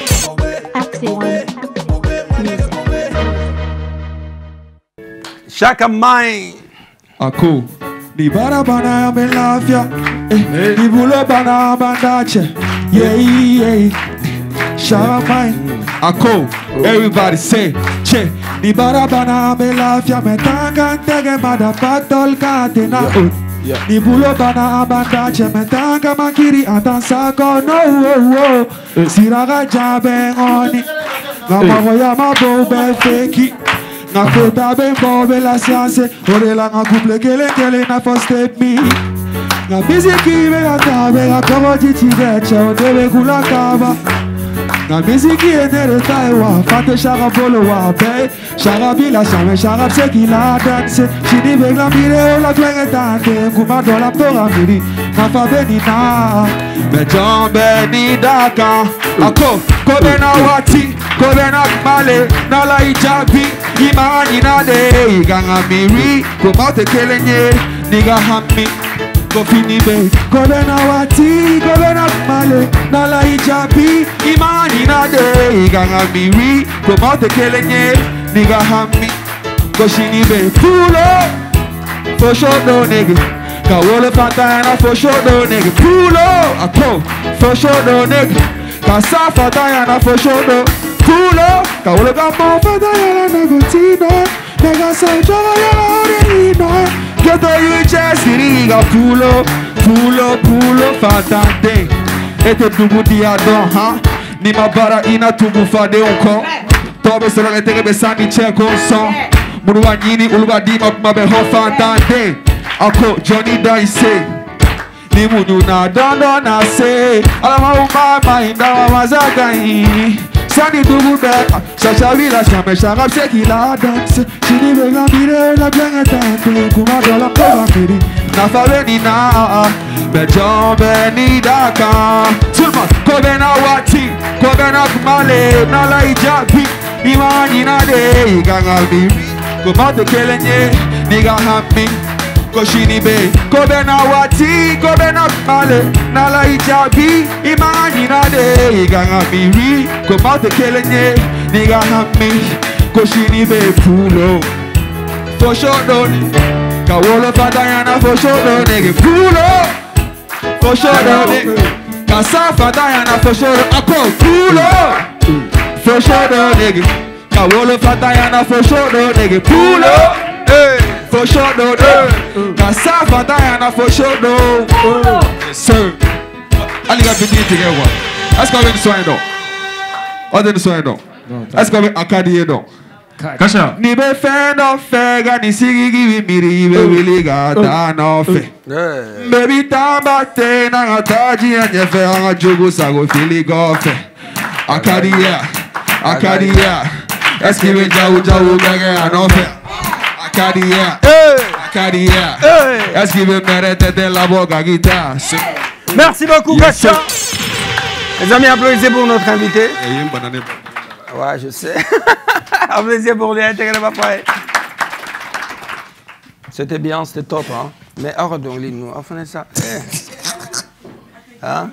Shaka Mine.
Ako. Di bara bana me lafia. Eh, di bulo bana bandache. Yeah, yeah. Shaka Mine. Ako. Everybody say, che. Di bara bana me lafia. Me tanga tege mada patol katena. Di bulo bana bandache. Me tanga makiri atansa kono. Oh, oh. Siraga jabe ngoni. Nga magoya mabobe feki. Nga kota ben bobe la science. Orela nga couple kele kele na for step me. Nga biziki be nga tabe nga kogo chichi geche. Odebe kula kaba. Nga biziki enere taiwa. Fante shara polo wa be. Shara bila shame shara pseki la danse. Shini be gla mire o la twenge tante. Kuma dola pora miri. Nga fa beni na. Me jombe ni daka. Ako kobe na wati. Kobe na male. Na la ijabi. Imani na de. Iganga miri. Kuma te kelenye. Niga hami. Kofini be. Kobe na wati. Kobe na male. Na la ijabi. Imani na de. Iganga miri. Kuma te kelenye. Niga hami. Koshini be. Pull up. For sure no nigga. Kawolo Fantayana for sure though nigga. Pull up, I pro for sure though nigga. Kasa Fantayana for sure though. Pull up, Kawolo Gambo Fantayana Negotino. Nigga say Java Yano. Get the U H S nigga. Pull up, pull up, pull up Fantande. Ete dugu diadon ha. Ni mabara ina tugu fade unko. Tobe sero etere besani cheko son. Muruwa nyini uluwa dima kumabe ho Fantande. Ako Johnny Dice ni munyu na dondo na se alama umama indawa mazagai sani dugu beka sacha vila shame shagab sekila dance chini vega mire la blanca tante kuma dola kova miri na faveni na bejon beni daka tulma kobena wati kobena kumale na la ijabi imani na de igangal miri kumate kelenye niga hammi Koshini be, kobe na wati, kobe na male, na la ijabi, imani na de, iganga miri, komate kelenye, niga hami, koshini be pulo, for sure doni, kawolo Fantayana for sure doni, pulo, for sure doni, kasa Fantayana for sure, ako pulo, for sure doni, kawolo Fantayana for sure doni, pulo, hey. For sure, no, no. Kasa Fantayana for sure, no. Yes, sir. Allez, gars, venez together. Est-ce qu'on veut une soirée, non? On veut une soirée, non? Est-ce qu'on veut un cadeau, non?
Kasha.
Ni be fe no fe ga ni sigi gibi miri be wili ga ta no fe. Baby tamba te na ga taji anye fe anga jogo sago fili go fe. Akadia, akadia. Est-ce qu'il veut jaou jaou gaga no fe? Akadia, akadia. Est-ce qu'il veut mériter de la boga guitare?
Merci beaucoup, Kasha. Les amis, applaudissez pour notre invité. Ouais, je sais. Applaudissez pour lui, intégrez ma paille. C'était bien, c'était top, hein. Mais arrête donc, nous, on fait ça. Hein?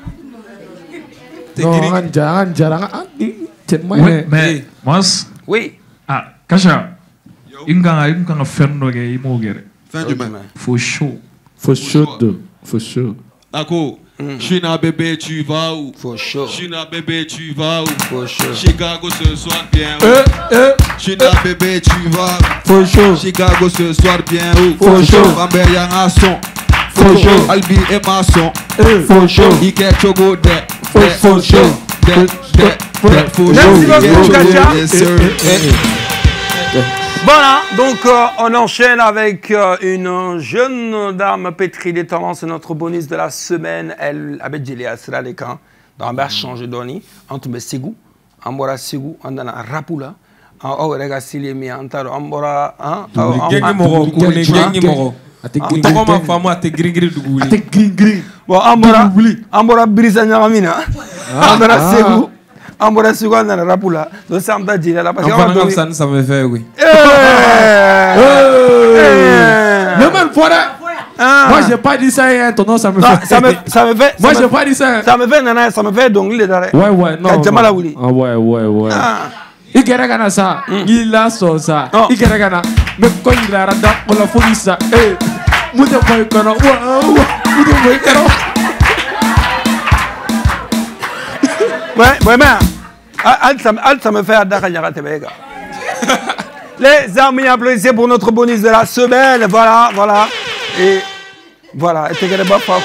Oui, mais moi,
oui.
Ah, Kasha, il y a un ferno qui est imogéré.
Fin du main.
For sure.
For sure, for sure.
D'accord. Je suis un bébé, tu vas où?
For sure.
Je suis un bébé, tu vas où?
For sure.
Chicago ce soir bien où?
Eh, eh,
je suis un bébé, tu vas où?
For sure.
Chicago ce soir bien où?
For sure.
Bambé yang a son.
For sure.
Albi et maçon.
For sure.
Ike chogo de.
For sure.
De, de, de. For
Merci beaucoup, Kasha.
Yes, sir.
Voilà, donc euh, on enchaîne avec euh, une jeune dame pétrie des talents. C'est notre bonus de la semaine. Elle avait gelé à cela les camps. Dans un change d'oni. Entre mes ségou, ambora ségou, on a un rapula. En haut, rega silemi, antaro, ambora, hein?
Gengi moro, kuni gengi moro. Utoko ma famu ate green green duguli.
Ate green green.
Bon, ambora, ambora brisa nyamina. Ambora ségou. Ambora ségou, on a un rapula. Donc ça me dit là parce
que ça ça me fait oui.
Non mais voilà. Moi j'ai pas dit ça hein, ton nom ça me fait.
Ça me ça me fait.
Moi j'ai pas dit ça.
Ça me fait nana, ça me fait donc il est derrière.
Ouais ouais non.
Jamala Wuli.
Ah ouais ouais ouais. Il kera kana ça. Il a so ça. Il kera kana. Me ko ira rada ko la folisa. Eh. Mude boy kana. Wa wa. Mude boy kana.
Ouais, ouais mais Al ça Al ça me fait adaka nyara tebega. Les amis, applaudissez pour notre bonus de la semaine. Voilà, voilà. Et voilà, et t'es pas fort.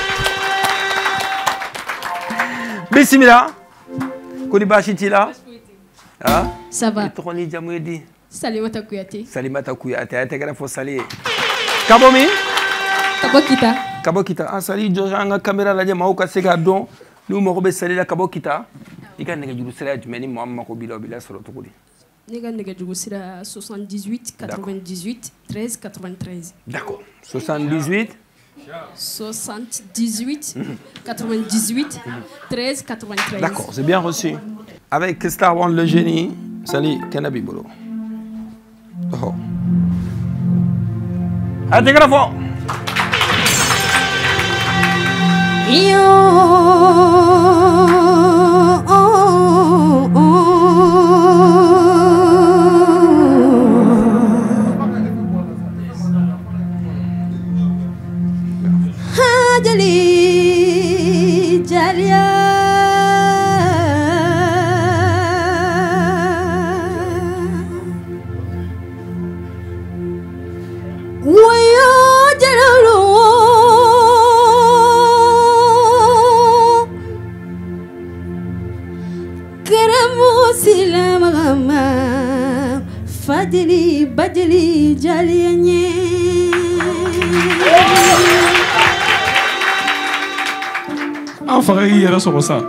Bismillah. Koulibachiti là. Ah?
Ça va.
Troni Jamouedi.
Salimata Kouyaté.
Salimata Kouyaté. T'es faut saluer. Kabomi.
Kabokita.
Kabokita. Ah, salut, Jojanga caméra la diama au kasega don. Nous m'aurons salué la Kabokita. Il y a des gens qui ont dit que je suis
soixante-dix-huit quatre-vingt-dix-huit treize quatre-vingt-treize.
D'accord. soixante-dix-huit
soixante-dix-huit quatre-vingt-dix-huit treize quatre-vingt-treize.
D'accord, c'est bien reçu. Avec Star One le génie. Salut, Kanabi Bolo. Oh. Intégrafon.
Fadili badili jalianye
Ah, frère, il y a sur ça.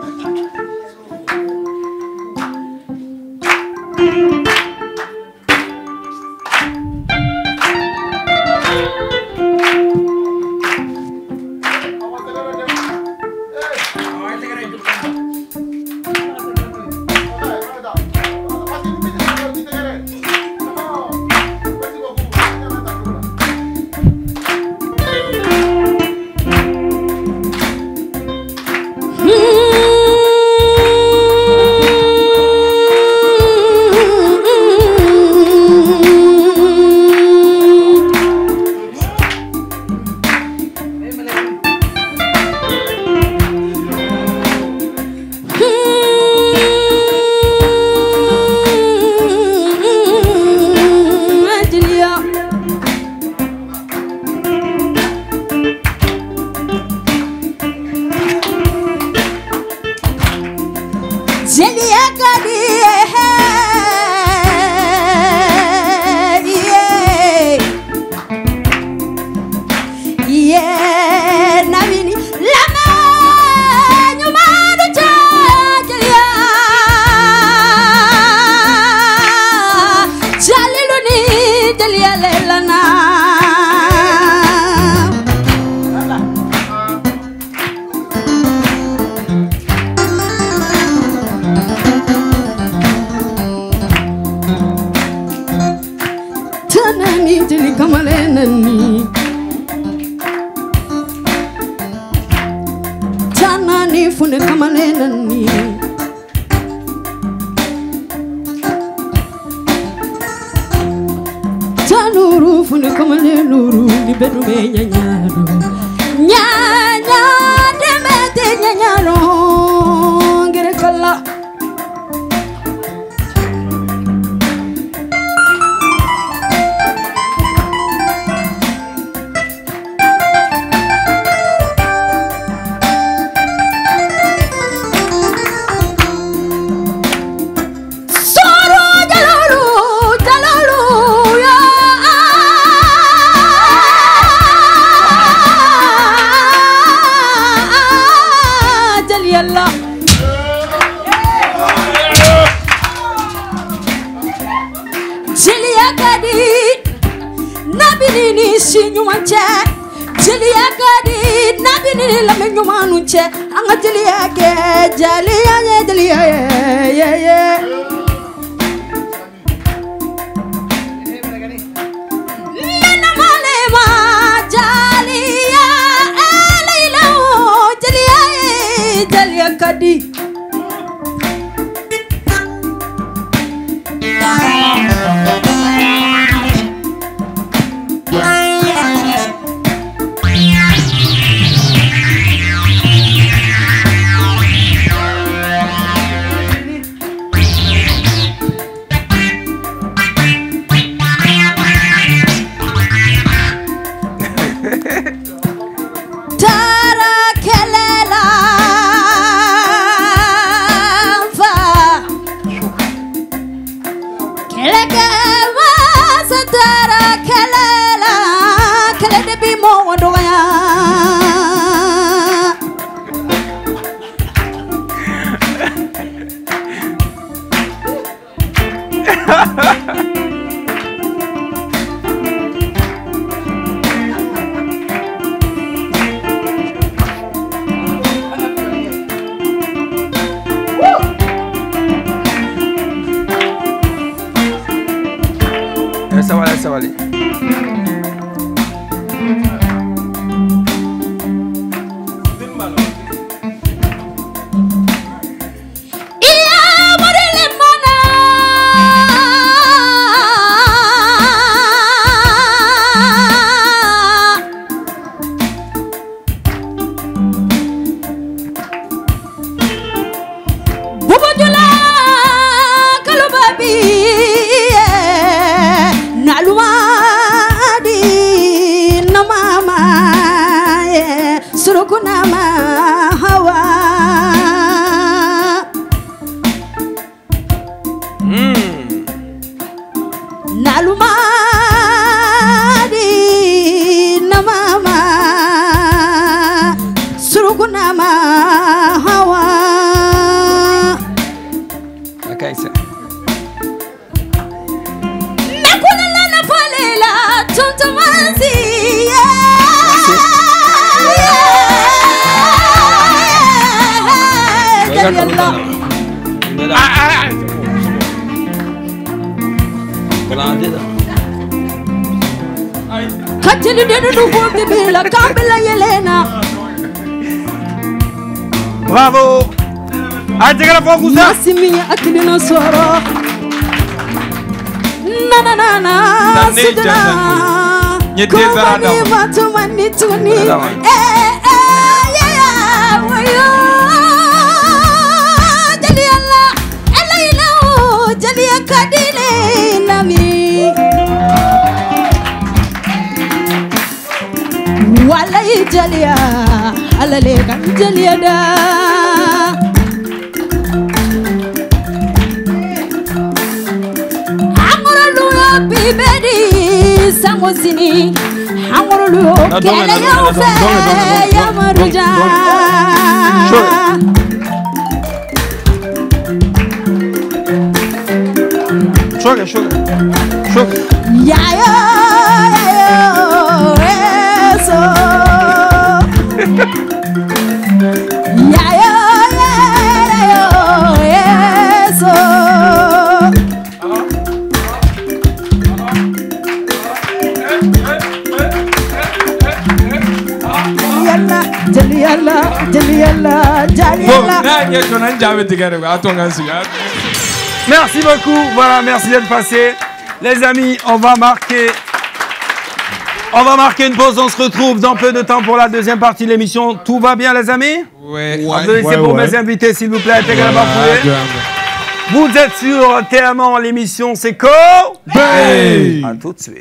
Ça va aller, ça va aller.
Ubudula kalubabi Nalwadi namama Surukunama hawa Nalumadi namama Surukunama hawa
Okay, sir.
Nakulala na palela tuntumanzi Kachili denu nubu bibila kambila Yelena.
Bravo. Allez, la fois vous
Massimi akilina soro. Na na na na. Sidna. Nyetezara watu manituni. Eh eh yeah yeah. Wayo. Jali Allah. Allah ilahu. Jali akadile nami. Walai jalia. Allah lekan jalia da. Bibedi samosini hamurulu kele yofe yamaruja
Choque, choque, choque.
Yayo yayo eso Yayo yayo eso
Merci beaucoup, voilà, merci d'être passé. Les amis, on va marquer On va marquer une pause, on se retrouve dans peu de temps pour la deuxième partie de l'émission. Tout va bien les amis?
Ouais.
On va laisser pour mes invités s'il vous plaît. Vous êtes sur T M A, l'émission c'est Co
Bay.
À tout de suite.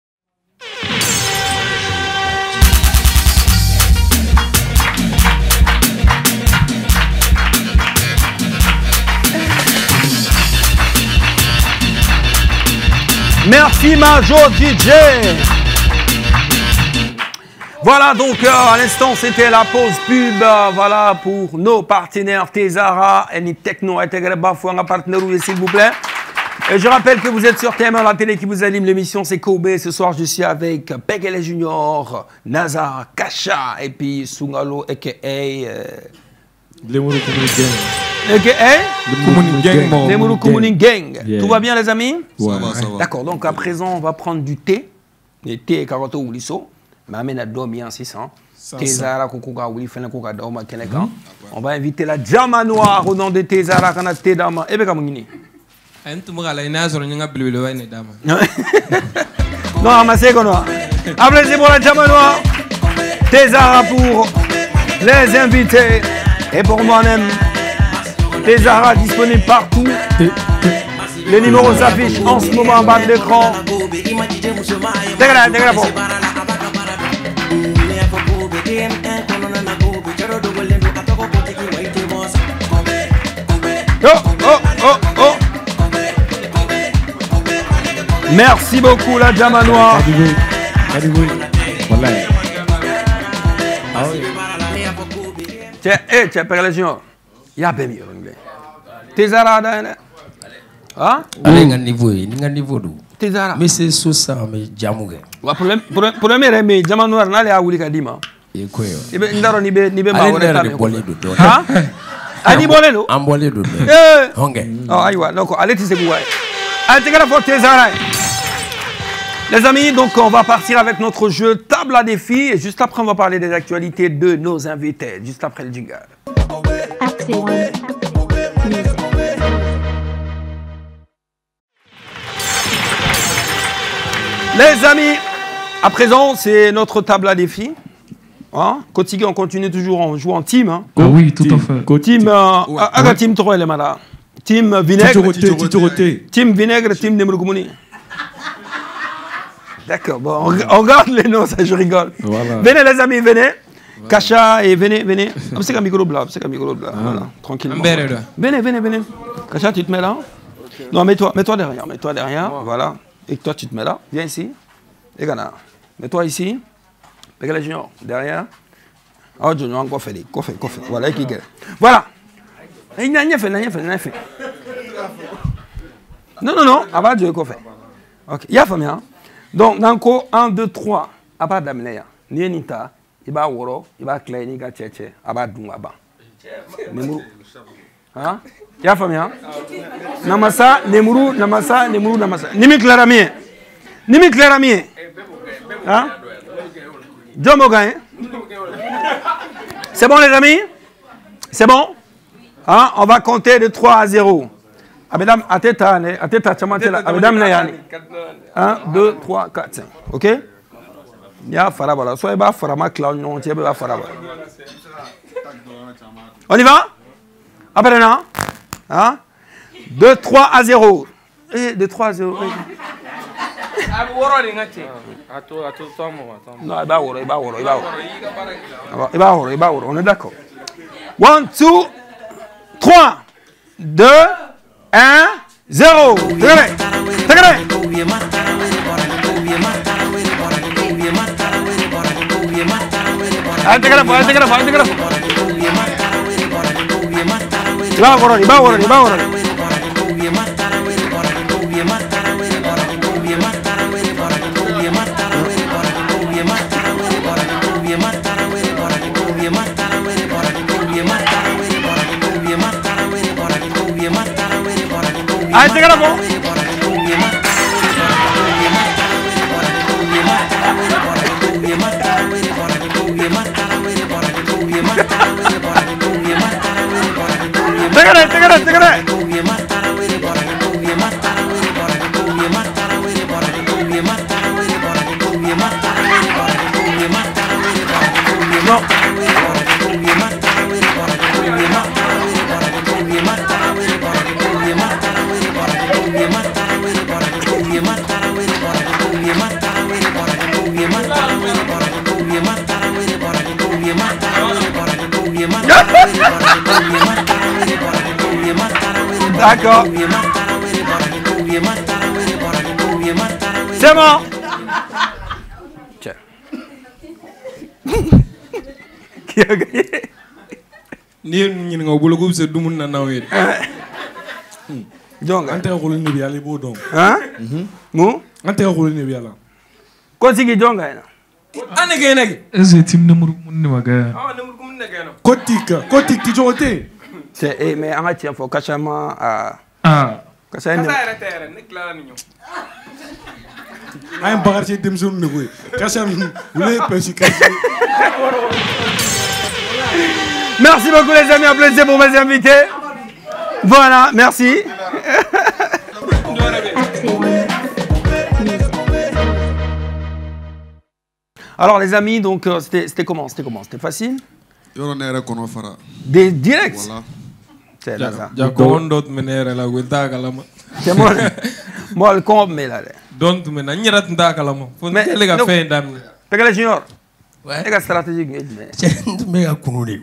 Merci Majo D J. Voilà donc euh, à l'instant c'était la pause pub euh, voilà pour nos partenaires Tezara et Techno intégré Bafouanga partenaire s'il vous plaît. Et je rappelle que vous êtes sur T M A, la télé qui vous anime l'émission c'est Kobe. Ce soir je suis avec Pekele Junior, Nazar, Kasha et puis Sungalo aka euh...
Lemuru Kumuni Gang.
aka Lemuru Kumuni Gang.
Yeah.
Tout va bien les amis?
Ouais. Ça va, ça va.
D'accord, donc à présent on va prendre du thé. Le thé et carotte ou lisso. Mais amène à dormir en six cents. Tezara Kukuga Wili Fena Kuka Dauma Keneka. On va inviter la Jama Noire au nom de Tezara Kana Tedama. Ebe Kamungini. Non, amassé qu'on a. Applaudissez pour la Jama Noire. Tezara pour les invités. Et pour moi-même. Tezara disponible partout. Les numéros s'affichent en ce moment en bas de l'écran. Dégala, dégala bon. Oh, oh, oh, oh. Merci beaucoup la Jama Noire. Tiens, eh, tiens, Père Légion. Il y a bien mieux anglais. Tezara là. Hein?
Allez, un niveau, un niveau d'où?
Tezara.
Mais c'est sous ça, mais jamoué.
Problème, problème, mais Jama Noire n'a pas voulu kadima.
Et quoi?
Eh ben, n'daro ni be ni be ma
wala
tabe.
Hein?
Ani bolé no?
Am bolé do.
Eh.
Honge.
Oh, aywa, donc allez tu sais quoi? Allez, la faute Tezara. Les amis, donc on va partir avec notre jeu table à défi et juste après on va parler des actualités de nos invités, juste après le jingle. Les amis, à présent c'est notre table à défi. Hein? Kotigi, on continue toujours, on joue en team. Hein?
Ah oui, tout à fait.
Team, euh, ouais. ah, team trois, les malades. Team vinaigre. Team vinaigre, team Nemrukumuni. D'accord, bon, on, on regarde les noms, ça, je rigole. Voilà. Venez les amis, venez. Voilà. Kacha et venez, venez. Ah, c'est un micro blanc, c'est un micro blanc. Ah. Voilà, tranquillement. Venez, venez, venez. Kacha, tu te mets là. Okay. Non, mets-toi, mets-toi derrière, mets-toi derrière. Wow. Voilà. Et toi, tu te mets là. Viens ici. Et Ghana. Mets-toi ici. Pégale Junior, derrière. Oh, Junior, quoi faire, quoi faire, quoi faire. Voilà, qui gagne. Voilà. Il n'a rien fait, il n'a rien fait, il n'a rien fait. Non, non, non. Ah bah, Dieu, quoi faire. Ok, il y a famille, hein. Donc, dans un, deux, trois, à part d'amener, ni nita, il va woro, il va clé, il va tchétché, à part d'oumaba. Hein? Il y a famille, hein? Namasa, Nemuru, Namasa, Nemuru, Namasa. Nimi claramie. Nimi claramie. Hein? Djomoga, hein? C'est bon, les amis? C'est bon? Hein? On va compter de trois à zéro. Abedam, ateta, ateta, chamantela, Abedam Nayani. un, deux, trois, quatre, cinq. Ok? Ya farabala. Soit il va farama clown, non, tu vas farabala. On y va? Après, non? Hein? deux, trois à zéro. Et deux, trois à zéro. Non, il va woro, il va woro, il va woro. Il va woro, il va woro, on est d'accord. un, deux, trois, deux, un, zéro. Regardez, regardez. Allez, tegala, allez, tegala, allez, tegala. Il va woro, il va woro, il va woro. Allez, t'es là, bon. Tegale, tegale, tegale. Non. D'accord. C'est bon. Tiens. Qui a gagné?
Ni ni nga bolo ko se dumun na nawe.
Donc
ante ko ni bi ali bo donc.
Hein? Mo?
Ante ko ni bi ala.
Ko sigi jonga ina.
Ane ke nagi.
Ese tim numuru munni maga.
Ah numuru kum nagi na.
Kotika, kotik ti jote.
C'est eh mais en tiens faut kachama à
ah
kachama.
Kachara terre ne clara ni ñoo.
Ay bagar ci dem zone ne koy. Kachama voulez pesi.
Merci beaucoup les amis, applaudissez pour mes invités. Voilà, merci. Alors les amis, donc euh, c'était comment? C'était comment? C'était facile? Des directs. Voilà. C'est là ça.
Ja ko ndot menere la weta kalama.
C'est moi. Moi le comb mais là.
Donc mais na ñirat nda kalama. Fo le ga fe ndam.
Pegale junior. Ouais. C'est stratégique mais.
C'est méga kununi.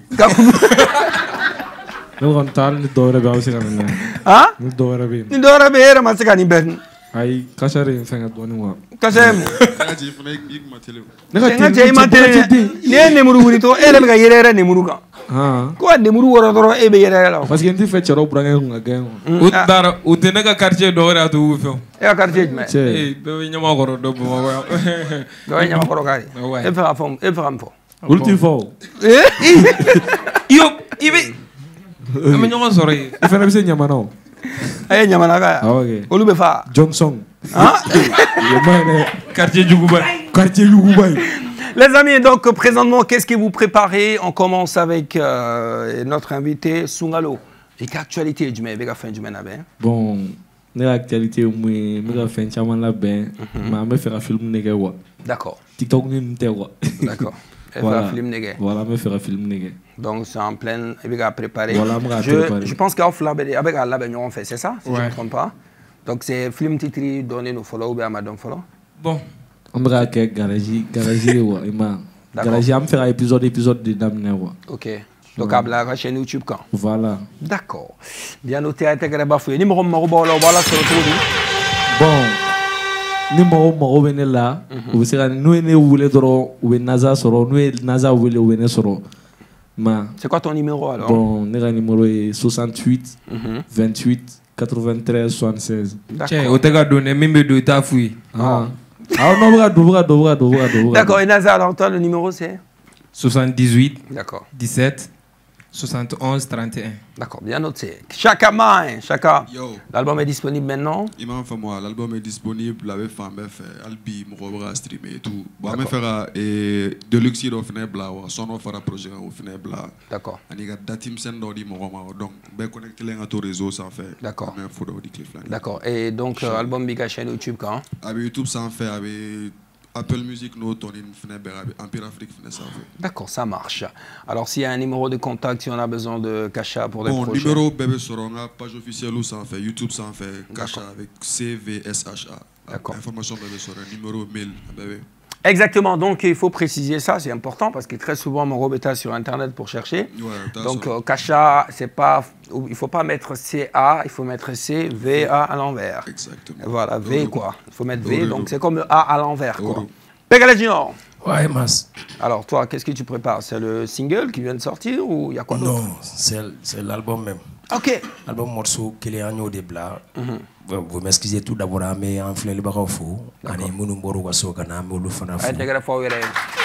Nous on parle de Dora Bausi quand même.
Hein?
Nous Dora Bim.
Nous Dora Bim, mais c'est quand même ben.
Ay, kachare fenga doni wa.
Kasem.
Ngaji funa ik matele.
Ngaji matele. Ne ne muru wuri to ele ga yerere ne muru ga.
Ah.
Ko ne muru woro doro e be yerere la.
Parce que ndi fe chero branga nga gen.
Udara utene ga quartier Dora to wu fe.
E quartier me.
Eh, be nyama goro do bo ma.
Do nyama goro kari. E fa fam, e fa fam.
Ulti fo.
Eh?
Yo, ibe. Ama nyama sore.
E fa na bise nyama no.
Eh nyamana ka.
Ah ok.
Olube fa.
Johnson.
Hein?
Quartier Djougoubaï.
Quartier Djougoubaï.
Les amis, donc présentement, qu'est-ce que vous préparez? On commence avec euh, notre invité Sungalo. Et quelle actualité du mec avec fin du mec là-bas?
Bon, l'actualité moi, me la fin chaman là-bas, mais me faire un film négatif.
D'accord.
TikTok ni n'était quoi.
D'accord. Voilà, film négé.
Voilà, me faire un film négé.
Donc c'est en pleine, il va préparer.
Voilà, me
je,
préparer.
je pense qu'à Flabé, avec Allah, ben on fait, c'est ça, si
ouais.
je ne me trompe pas. Donc c'est film titri donné nous follow ou bien madame follow.
Bon.
On va faire garage, garage ouais, ima. Garage, on faire épisode, épisode de Damne ouais.
Ok. Donc à la chaîne YouTube quand.
Voilà.
D'accord. Bien noté à Tegre Bafoué. Numéro Maroba voilà sur le tour.
Bon. Numéro Maroba est là. Vous savez, nous ne voulons pas ou Naza soro, nous Naza voulait ou ne soro.
C'est quoi ton numéro alors?
Bon, notre numéro est soixante-huit, vingt-huit, quatre-vingt-treize, soixante-seize.
Tiens, au Tega donné même de ta fouille.
Ah. Ah non, regarde, regarde, regarde, regarde.
D'accord, et Naza, alors toi, le numéro c'est
soixante-dix-huit,
d'accord.
dix-sept, soixante et onze, trente et un.
D'accord, bien noté. Chaka Main, Chaka.
Yo.
L'album est disponible maintenant?
Imam fait moi, l'album est disponible, la femme fait Albi, Moroba, streamer et tout. Bon, mais faire et Deluxe au final bla, son offre à projet au final bla.
D'accord.
Et il y a datim sen d'ordi Moroma, donc ben connecter les réseaux réseau ça fait.
D'accord.
Même photo du clip là.
D'accord. Et donc euh, album Big chaîne YouTube quand?
Avec YouTube ça en fait avec Apple Music, nous, on est Empire Afrique, ça.
D'accord, ça marche. Alors, s'il y a un numéro de contact, si on a besoin de Kacha pour des
bon,
projets.
Bon, numéro bébé sur la page officielle où ça en fait, YouTube ça en fait, Kacha avec C V S H A.
D'accord.
Information bébé sur le numéro mail bébé.
Exactement, donc il faut préciser ça, c'est important parce que très souvent mon robot est sur internet pour chercher.
Ouais,
donc euh, Kacha, c'est pas, il ne faut pas mettre C A, il faut mettre C V A à l'envers.
Exactement.
Voilà, V
Oro.
quoi. Il faut mettre V,
Oro.
donc c'est comme le A à l'envers quoi.
Oro.
Pegale Junior.
Ouais, Mas.
Alors toi, qu'est-ce que tu prépares? C'est le single qui vient de sortir ou il y a quoi d'autre?
Non, c'est l'album même.
Ok.
L'album morceau qu'il est en haut des blas. Vous m'excusez tout d'abord, mais en fleur le barreau fou. Ani munu mboro waso kana mulu fana fou.
Ay tegara fo wéré.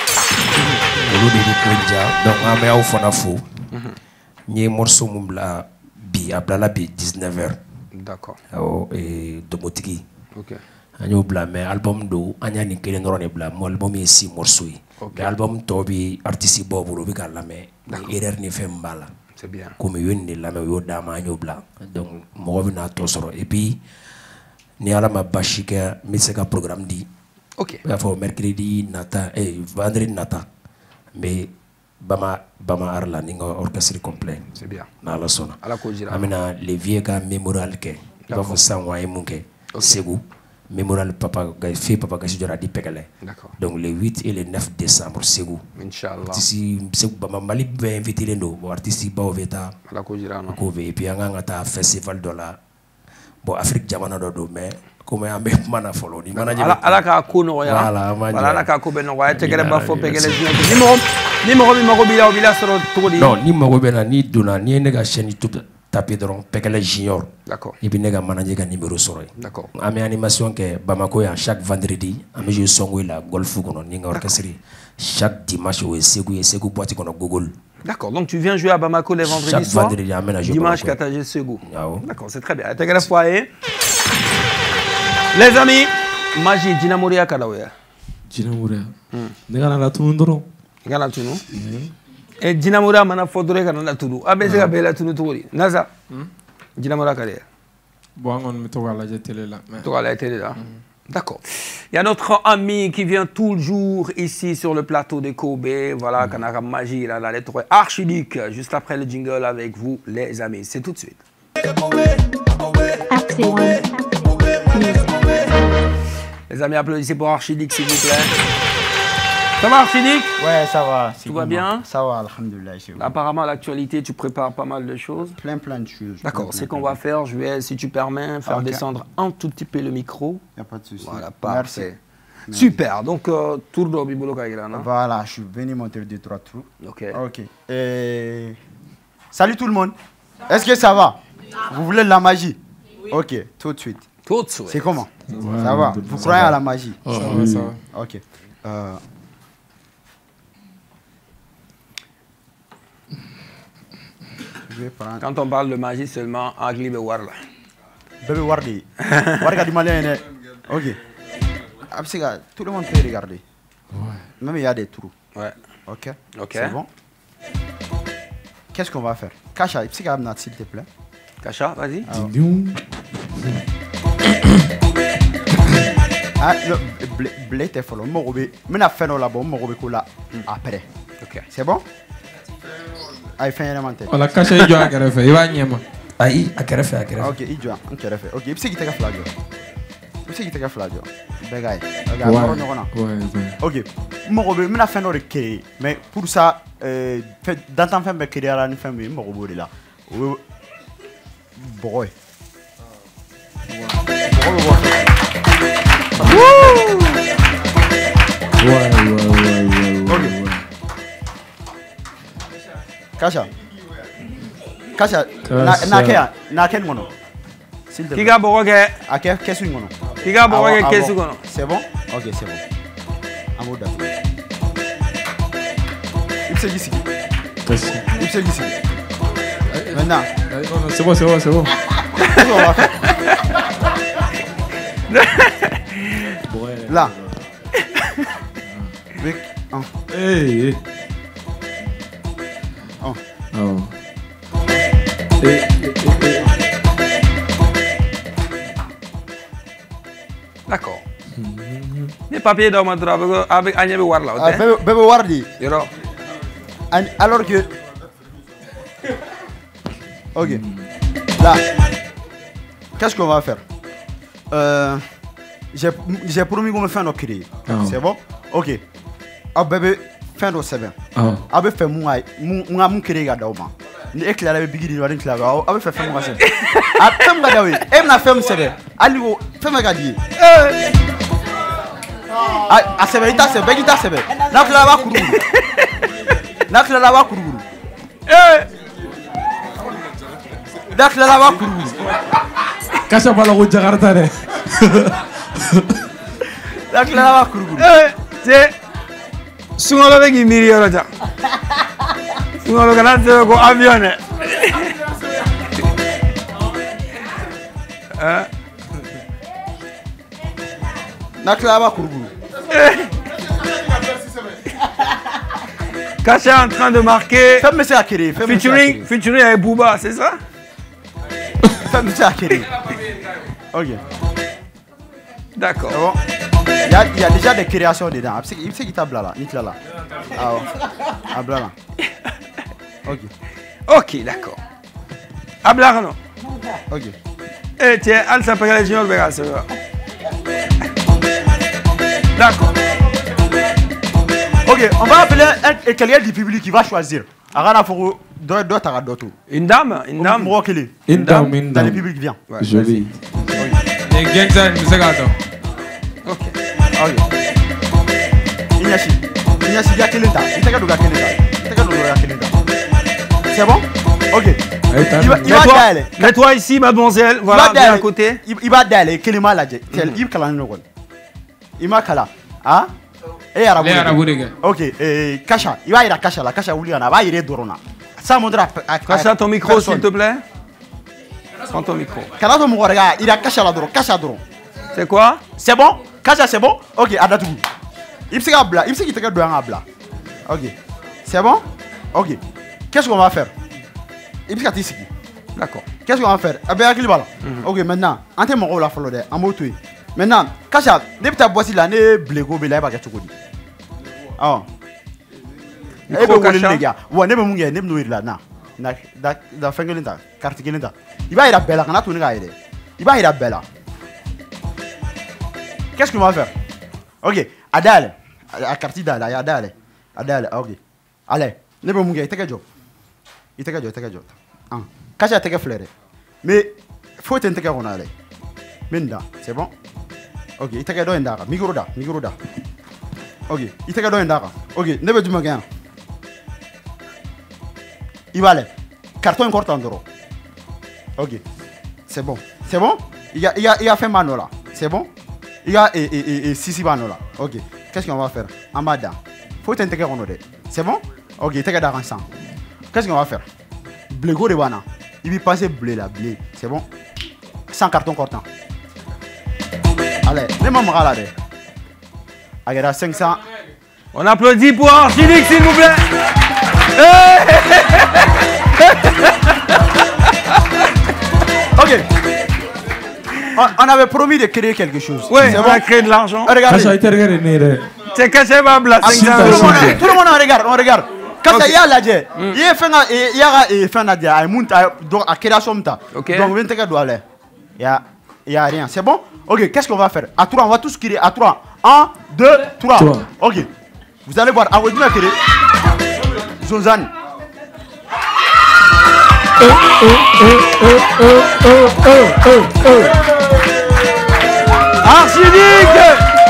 Mulu de konja donc ame au fana fou. Ni morceau mumbla bi ablala bi dix-neuf heures.
D'accord.
Oh et domotiki.
OK.
Anyo bla mais album do anya ni kele norone bla mo album est six morceaux. Okay. Album to bi artiste bobu bi kala mais erreur ni fembala.
C'est bien.
Comme yon ni la yo dama nyo bla. Donc mo na to soro et puis ni ala ma bashika mi se ka programme di.
OK.
Il faut mercredi nata et vendredi nata. Mais bama bama arla ni orchestre complet.
C'est bien.
Na la sona.
Ala ko jira.
Amina le vieux ka mémorial ke. Ba fo sanwa e munke. Segu mémorial papa ga fait papa ga jora di pekale.
D'accord.
Donc le huit et le neuf décembre Segu.
Inch'Allah.
Tisi Segu bama mali be invité les no bo artiste ba oveta.
Ala ko jira no.
Ko ve et puis anga ngata festival de la bon Afrique jamana do do mais comme ambe mana follow ni mana
ala ala ka ko no ya.
Voilà,
voilà ala ka ko be no ya tegere ba fo pekale numéro numéro numéro bila bila soro to di.
Non, ni mago be na ni dona ni ne ga chaîne YouTube tapé dans Pekele Junior.
D'accord.
Et puis, nega manager ka numéro soro.
D'accord.
Ame animation ke Bamako ya chaque vendredi, ame je songo la golf kono ninga orchestre. Chaque dimanche au Segu Segu boîte kono Google.
D'accord. Donc tu viens jouer à Bamako les vendredis
chaque
soirs.
vendredi amena je.
Dimanche Kataje Segu.
Yao.
D'accord, c'est très bien. Tegere foyer. Les amis, Magie Dinamoria Kadawe.
Dinamoria. Nega na la tundro.
Nega na tunu. Et Dinamoria mana fodore kana na tunu. Abese ka bela tunu tori. Naza. Dinamoria Kadawe.
Bon, on me tourne la télé là.
Tourne la télé là. D'accord. Il y a notre ami qui vient toujours ici sur le plateau de Kobe. Voilà, Kanara Magie, là, la lettre Archiduc. Juste après le jingle avec vous, les amis. C'est tout de suite. Les amis, applaudissez pour Archiduc, s'il vous plaît. Ça va, Archiduc?
Ouais, ça va.
Tout va bien?
Ça va, alhamdoulilah.
Apparemment, à l'actualité, tu prépares pas mal de choses.
Plein, plein de choses.
D'accord, c'est qu'on va faire. Je vais, si tu permets, faire
okay.
descendre un tout petit peu le micro.
Il n'y a pas de souci.
Voilà, parfait. Merci. Super. Donc, euh, tour de Bibolo Kaïran.
Voilà, je suis venu monter deux, trois trous.
Ok.
Ok. Et... Salut tout le monde. Est-ce que ça va? Vous voulez de la magie? Ok, tout de suite.
Tout de suite.
C'est comment?
Ouais,
ça va? Vous croyez
va.
à la magie?
Oh, ça va, ça va.
Ok. Euh...
Quand on parle de magie seulement, Agli Bewarla.
Bébé Wardi. Warga du malien. Ok. Absiga, tout le monde peut regarder.
Ouais.
Même il y a des trous.
Ouais.
Ok.
Ok.
C'est bon. Qu'est-ce qu'on va faire? Kacha, Absiga Abnat, s'il te plaît.
Kacha, vas-y.
Ah, le blé t'es follow. Moi, je vais faire là-bas, moi, je vais après.
Ok.
C'est bon? Aïe, fin élémentaire.
On a caché il joue à Kerefe, il va niema.
Aïe, à Kerefe, à Kerefe. Ok, il joue à Kerefe. Ok, il sait qu'il t'a flag. Il sait qu'il t'a flag. Begay. Regarde, on est là.
Ouais, ouais.
Ok. Moi, je vais faire un créer. Mais pour ça, dans ton film, créer à la fin, je vais me là. Boy.
Ouais, ouais, ouais, ouais.
Ok. Kasha. Kasha. Na na na ken mono.
Qui ga boke?
A ke kesu mono.
Qui ga boke kesu mono.
C'est bon? Ok, c'est bon. Amour d'accord. Il s'est dit. Il s'est dit. Maintenant.
C'est bon, c'est bon, c'est bon.
Là. Avec un.
Hey.
Un.
Oh. Et, et, et.
D'accord. Les papiers dans mon travail avec Agnès Warla.
Bébé Wardi. Alors que. Ok. Là. Qu'est-ce qu'on va faire? Euh, J'ai promis qu'on me fait un créer.
Oh.
C'est bon? Ok. Ah bébé, fin de semaine.
Oh.
Ah bébé, fait mon mon mon créer gars d'Oma. Ni éclair avec Biggie ni Warin Clava. Ah bébé, fait fin mon semaine. Ah femme gars d'Oui. Elle n'a fait mon semaine. Ali wo, femme gars d'Oui. Ah ah c'est vrai, ita c'est vrai, ita c'est vrai. N'a que la va courir. N'a que la va courir. Eh. N'a que la va courir.
Kasha bala ko Jakarta de.
N'a que la va courir.
Eh, c'est Sungalo be ngimiri yoro ja. Sungalo kana te ko avion e.
Hein? N'a que la va courir.
Kasha est en train de marquer.
Fais-moi ça créer, fais-moi ça.
Featuring, featuring avec Booba, c'est ça?
Fais-moi ça créer. Ok.
D'accord.
Bon. Il y, a, il y a déjà des créations dedans. Il sait qu'il t'a blala. Il t'a là. Ah ouais. Ah blala. Ok.
Ok, d'accord. Abla non.
Ok.
Eh tiens, elle s'appelle les juniors Vegas, c'est vrai. D'accord.
Ok, on va appeler un quelqu'un du public qui va choisir. Arana Foro, d'autres à d'autres.
Une dame, une dame.
Une dame, une dame.
Dans le public, viens.
Ouais. Joli.
Les gangs, nous sommes là.
Ok. Ok. Ignashi. Ignashi, il y a quelqu'un. Il t'a gardé quelqu'un. Il t'a gardé quelqu'un. C'est bon? Ok. Il va, il va d'aller.
Mets-toi ici, mademoiselle. Voilà, viens à côté.
Il va d'aller. Quel est mal à dire? Il va caler le Il m'a calé. Ah? Eh, arabu. Ok. Eh, Kasha. Il va y aller Kasha. La Kasha Ouliana. Il va y aller Dorona. Ça montre à
Kasha ton micro, s'il te plaît. Prends ton micro.
Quand on me regarde, il a Kasha la Doro. Kasha Doro.
C'est quoi?
C'est bon? Kasha, c'est bon? Ok, Adatou. Il sait qu'il il sait qu'il te garde un bla. Ok. C'est bon? Ok. Qu'est-ce qu'on va faire? Il sait qu'il ici. D'accord. Qu'est-ce qu'on va faire? Eh bien, il va là. Ok, maintenant, en termes de rôle à follow, en mot tué. Maintenant, Kasha, depuis ta boîte, il a né blégo, mais là, il va gâter Chokodi. Ah. Eh bien, les gars. Ouais, ne me mouille, ne me nourrit là, na. Na, da, da, fengelinda, cartigelinda. Il va y aller bella, quand on a tourné à aider. Il va y aller bella. Qu'est-ce qu'on va faire? Ok, Adale. À quartier d'Adale, Adale. Adale, ok. Allez, ne me mouille, take a job. Il take a job, take a job. Ah. Kasha, take a flair. Mais, faut te take a ronale. Minda, c'est bon? Ok, il take a doing d'ara. Migroda, migroda. Ok, il take a doing d'ara. Ok, ne me dis pas. Il va aller. Carton encore tendro. Ok. C'est bon. C'est bon? Il y a, il y a, il y a fait mano là. C'est bon? Il y a et, et, et, et six mano là. Ok. Qu'est-ce qu'on va faire? Amada. Faut t'intégrer en odeur. C'est bon? Ok, t'es dans ensemble. Qu'est-ce qu'on va faire? Blégo de wana. Il va passer blé là, blé. C'est bon? Sans carton cortant. Allez, les mamans là. Regarde, cinq cents.
On applaudit pour Archinique, s'il vous plaît.
Ok. On, on avait promis de créer quelque chose.
Oui, on bon? a créé de l'argent.
Regardez.
C'est caché ma blague.
Tout le monde on regarde, on regarde. Quand il y a la jet, il y a fait il y a il fait la jet, il monte donc à création ta. Donc vingt que doit aller. Il y a il y a rien. C'est bon? OK, qu'est-ce qu'on va faire? À trois, on va tous crier à trois. un deux trois. OK. Vous allez voir, à vous dire crier. Zozan.
Archidic.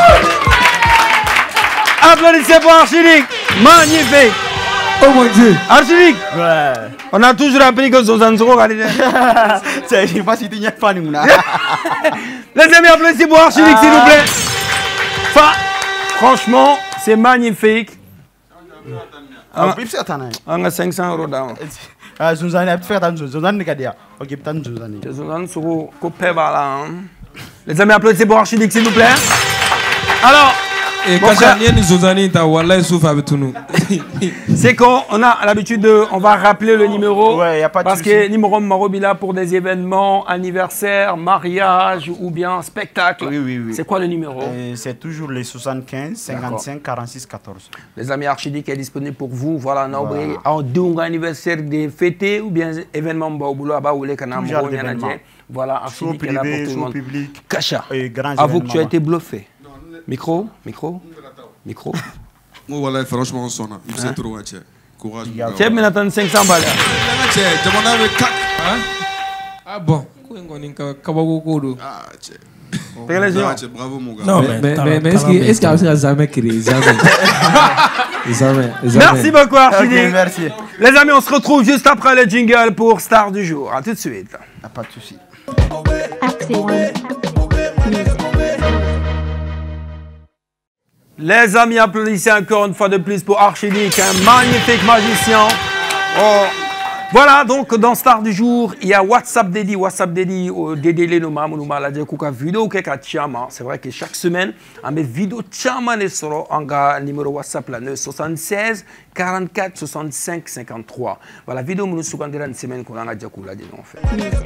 Applaudissez pour Archidic. Magnifique.
Oh mon Dieu.
Archidic. Ouais. On a toujours appris que Zozan sera gardé.
C'est, je sais pas si tu n'y es pas, nous.
Les amis, applaudissez pour Archidic, s'il vous plaît. Enfin, franchement, c'est magnifique.
Ah, puis c'est attends.
On a cinq cents euros down.
Ah, Zozan, il a fait attention. Zozan, n'est qu'à dire. OK, peut-être Zozan.
Zozan sera coupé par là. Les amis, applaudissez pour Archidic, s'il vous plaît. Alors, c'est qu'on on a l'habitude de, on va rappeler le numéro,
ouais, y a pas de
parce
souci.
que numéro Marobila pour des événements, anniversaire, mariage ou bien spectacle.
Oui, oui, oui.
C'est quoi le numéro?
euh, C'est toujours les soixante-quinze, cinquante-cinq, quarante-six, quatorze.
Les amis, Archidic est disponible pour vous. Voilà, non, voilà. En deux anniversaire de fêter ou bien événement Baobulo à Baoulé Kanam. Voilà, Archidic est là pour tout le monde.
Public.
Kacha, avoue que tu as été bluffé. Micro, micro, micro.
Moi, voilà, franchement, on sonne. Il s'est trop entier. Courage.
Tu as maintenant cinq cents balles.
Ah bon.
Ah, tiens.
Bravo, mon gars.
Non, mais, mais, mais, mais est-ce qu'il est qu a jamais créé? Jamais. jamais, jamais.
Merci beaucoup, Archidic.
Okay, merci.
Les amis, on se retrouve juste après le jingle pour Star du jour. A tout de suite.
Ah, pas de souci.
Les amis, applaudissez encore une fois de plus pour Archidic, un magnifique magicien. Oh. Voilà, donc dans Star du jour, il y a WhatsApp Dédi, WhatsApp Dédi, Dédi les noms, nous la vidéo que c'est vrai que chaque semaine, on met vidéo tchama ne sera en numéro WhatsApp là, soixante-seize, quarante-quatre, soixante-cinq, cinquante-trois. Voilà, vidéo nous souvent une semaine qu'on a déjà coulé en fait.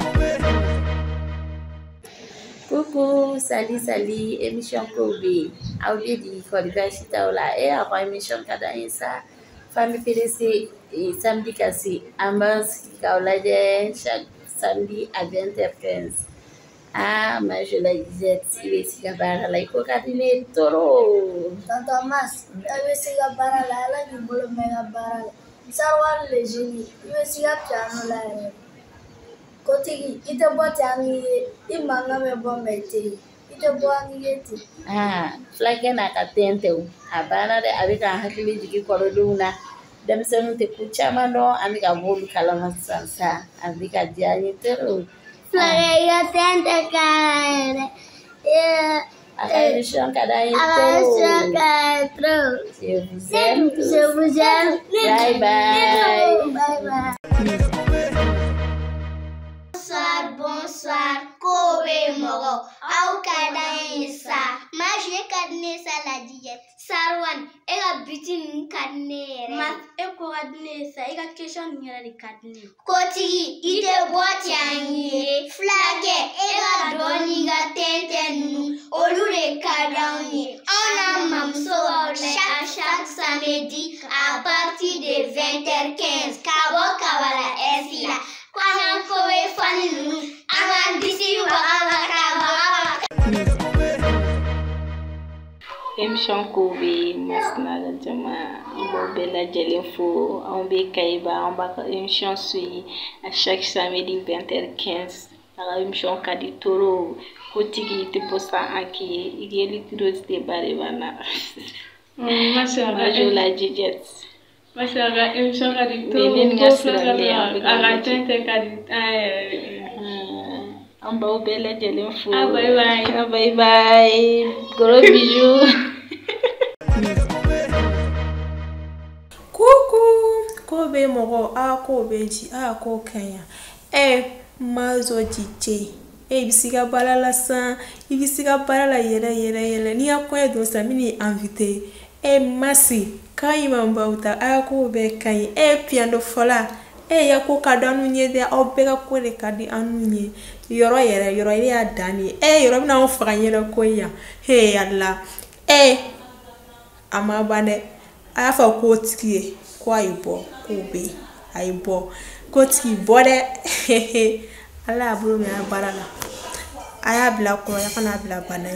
Coucou, salut, salut, émission Kobe. Aoulier dit Koliba Chitaola et avant émission Kadaïsa, famille P D C et samedi cassé, Ambas Kaolaje chaque samedi à vingt heures quinze. Ah, mais je la disais, il est si gabara la iko kadine toro.
Tonton Mas, il est si gabara la la du bolo mega bara. Sarwal le génie, il est si gabara la. Kotigi, ite bote ani imanga me bomete. Ite boani yeti.
Ah, flage na katente u. Abana de abika hakili jiki koroduna. Dem senu te kuchama no amika bolu kalama sansa. Abika diani tero.
Flage ya tente kare. Yeah.
Action kadai
Action kadai.
Je vous aime tous.
Je vous aime.
Bye bye.
Bye bye. Bonsoir, bonsoir, Kobe Moro, Aukadaïsa, Majé Kadnesa la diète, Sarwan, et la butine Kadne, Mat et Koradnesa, et la question de Kadne. Koti, il te boit yangi, flagué, et la doniga tenten, Olu de Kadani, on a mamso chaque chaque samedi à partir de vingt heures quinze, Kabo Kavala Esila.
Émission Kobe, Masnala Jama, Bobella Jelinfo, Ambe Kaiba, Ambaka, émission suit à chaque samedi vingt heures quinze. À la émission Kaditoro, Kotigi, Teposa Anki, Igelitos de Barevana. Majo la Jijet.
Mas agora eu já quero tudo. Agora tem que querer.
Amba bela de linfo.
Ah, bye bye.
Ah, bye bye. Gros bisous.
Coucou. Kobe moro a Kobe ji a ko Kenya. Eh, mazo jiche. Eh, bisiga balala san, ibisiga balala yera yera yera. Ni akoye do samini invité. Eh, masi. Kai mambauta ako be kai e piano fola e yako kadanu nye de obega ko le kadi anunye yoro yere yoro ile adani e yoro na ofra nyere ko ya he yalla e ama bane afa ko tiki ko ayibo ko be ayibo ko tiki bode ala bulu me barala aya bla ko ya kana bla banai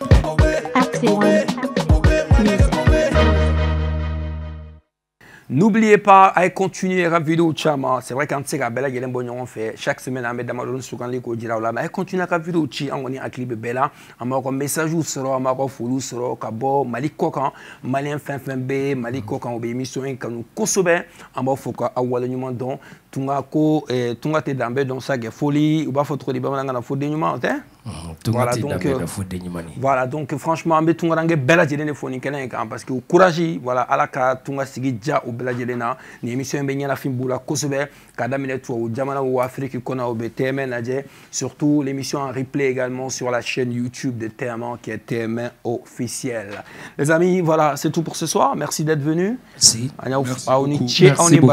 N'oubliez pas à continuer à vidéo chama. C'est vrai qu'en c'est la belle gueule bon on fait chaque semaine à mettre dans le sur quand les codes là là mais continuer à vidéo chi on est en clip bella on m'a un message ou sera on m'a un follow sera kabo mali kokan malien fin fin b mali kokan au émission quand nous consobe on m'a faut ka awala nyuma don tunga ko tunga te dambe donc ça que folie ou pas faut trop de ba na faut de nyuma hein voilà donc voilà donc franchement mais tunga range bella jene phone kenen parce que courage voilà ala ka tunga sigi ja bela jelena ni émission be nyala fimbula kosobe kada minetu au jamana ou Afrique kona au B T M naje surtout l'émission en replay également sur la chaîne YouTube de T M A qui est T M A officiel. Les amis, voilà, c'est tout pour ce soir. Merci d'être venus.
Merci.
Merci beaucoup.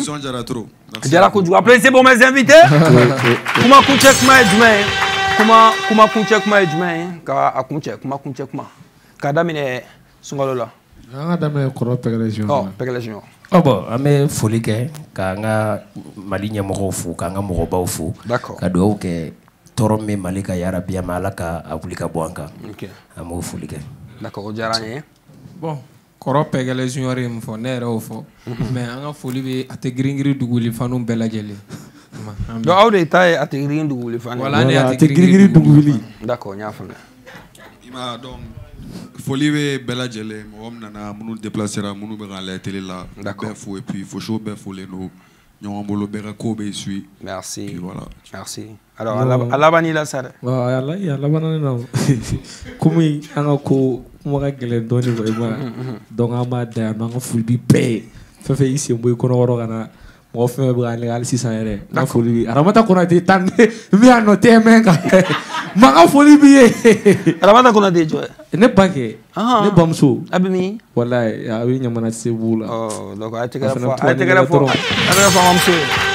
Applaudissez pour mes invités. Comment kunchek ma ejme? Comment comment kunchek ma ejme? Ka akunchek, comment kunchek ma? Kada mine sungalola.
Ah, dame koro pegelejon.
Oh, pegelejon.
Oh bon, ame foli ke ka nga mali nyamoko fu ka nga moko ba fu.
D'accord.
Ka do ke toro me malika ya rabia malaka abulika bwanka.
OK.
Amo foli ke.
D'accord, jaranye.
Bon, koro pegelejon yore mfo ne re ofo. Mais anga foli be ate gringiri duguli fanu bela jele.
Do awde tay ate gringiri duguli fanu.
Voilà, ne
ate gringiri duguli.
D'accord, nya fana.
Ima donc folie be bela jele mo nana munu déplacer munu be la télé là d'accord et puis faut chaud ben faut les no nyomolo be ko be suit
merci
puis voilà
merci alors à la bani la sare
wa ala ya la bana na kumi anga ko mo ga gele doni bo ma donc ama da na nga ful bi pe fe fe isi mboy ko no woro kana mo fe be ga le six cents ere na ful bi aramata ko na te tan mi anote menga ma foli bi
aramata ko na de jo
ne banke ne bamso
abimi
wallahi ya wi nyamana sebula
oh donc a te gara fo a te gara fo a te gara fo bamso.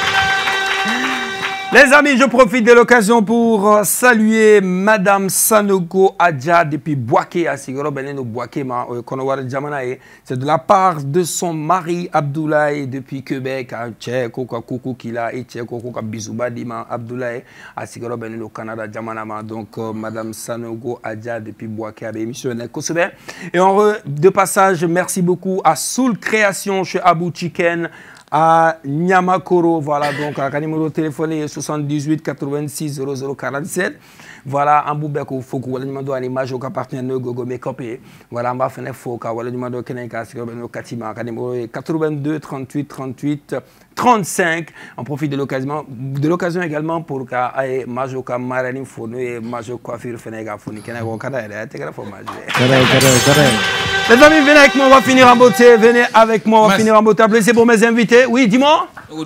Les amis, je profite de l'occasion pour saluer Madame Sanogo Adja depuis Boaké à Sigoro Beneno Boaké ma Konowara Jamanae. C'est de la part de son mari Abdoulaye depuis Québec à Tchèque Koukou Kila et Tchèque Koukou Bizouba Dima Abdoulaye à Sigoro Beneno Canada Jamanama. Donc euh, Madame Sanogo Adja depuis Boaké à l'émission Kosobe. Et en re, de passage, merci beaucoup à Soul Création chez Abou Chicken. À Nyamakoro, voilà, donc à un numéro de téléphone soixante-dix-huit quatre-vingt-six zéro zéro quarante-sept. Voilà, en Boubeko, Foukou, voilà, numéro à l'image au appartient à Gogo Make-up. Voilà, en bas, Fene Fouka, voilà, numéro de Keneka, Katima, numéro quatre-vingt-deux trente-huit trente-huit trente-cinq. On profite de l'occasion, de l'occasion également pour que Majoka Marani Fono et Majo Coiffure Fenega Foni, Kenega Wakada, Tegra Formage. Les amis, venez avec moi, on va finir en beauté. Venez avec moi, on va finir en beauté. Applaudissez pour mes invités. Oui, dis-moi.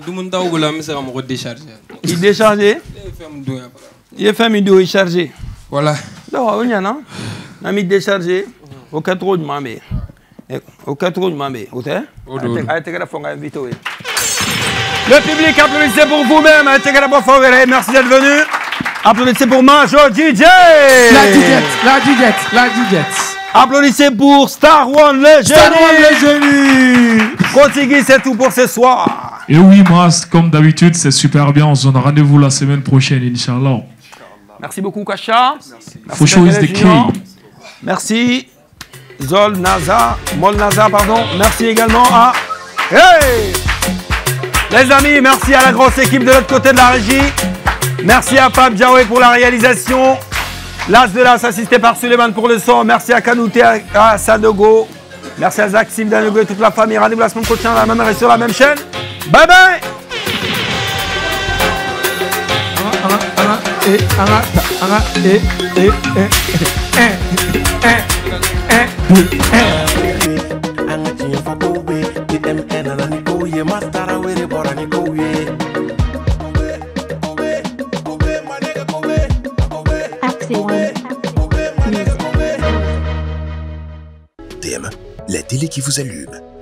Il est déchargé. Il est fait vidéo, il est chargé.
Voilà.
Non, on y a non. On a mis déchargé. Au quatre roues de mamé. Au quatre roues de mamé. Au terre. Le public, applaudissez pour vous-même. Merci d'être venu. Applaudissez pour Majo D J.
La D J, la D J, la D J.
Applaudissez pour Star One le génie.
Star One le génie.
Contigui, c'est tout pour ce soir.
Et oui, moi, comme d'habitude, c'est super bien. On se donne rendez-vous la semaine prochaine, Inch'Allah.
Merci beaucoup, Kacha.
Fosho is the king.
Merci, Zol Naza, Mol Naza, pardon. Merci également à... Hey! Les amis, merci à la grosse équipe de l'autre côté de la régie. Merci à Fab Diaoué pour la réalisation. L'As de l'As assisté par Suleiman pour le son. Merci à Kanouté, à, à Sadogo. Merci à Zach Sim Danego et toute la famille. Rendez-vous la semaine prochaine à la même heure et sur la même chaîne. Bye bye.
T M, la télé qui vous allume.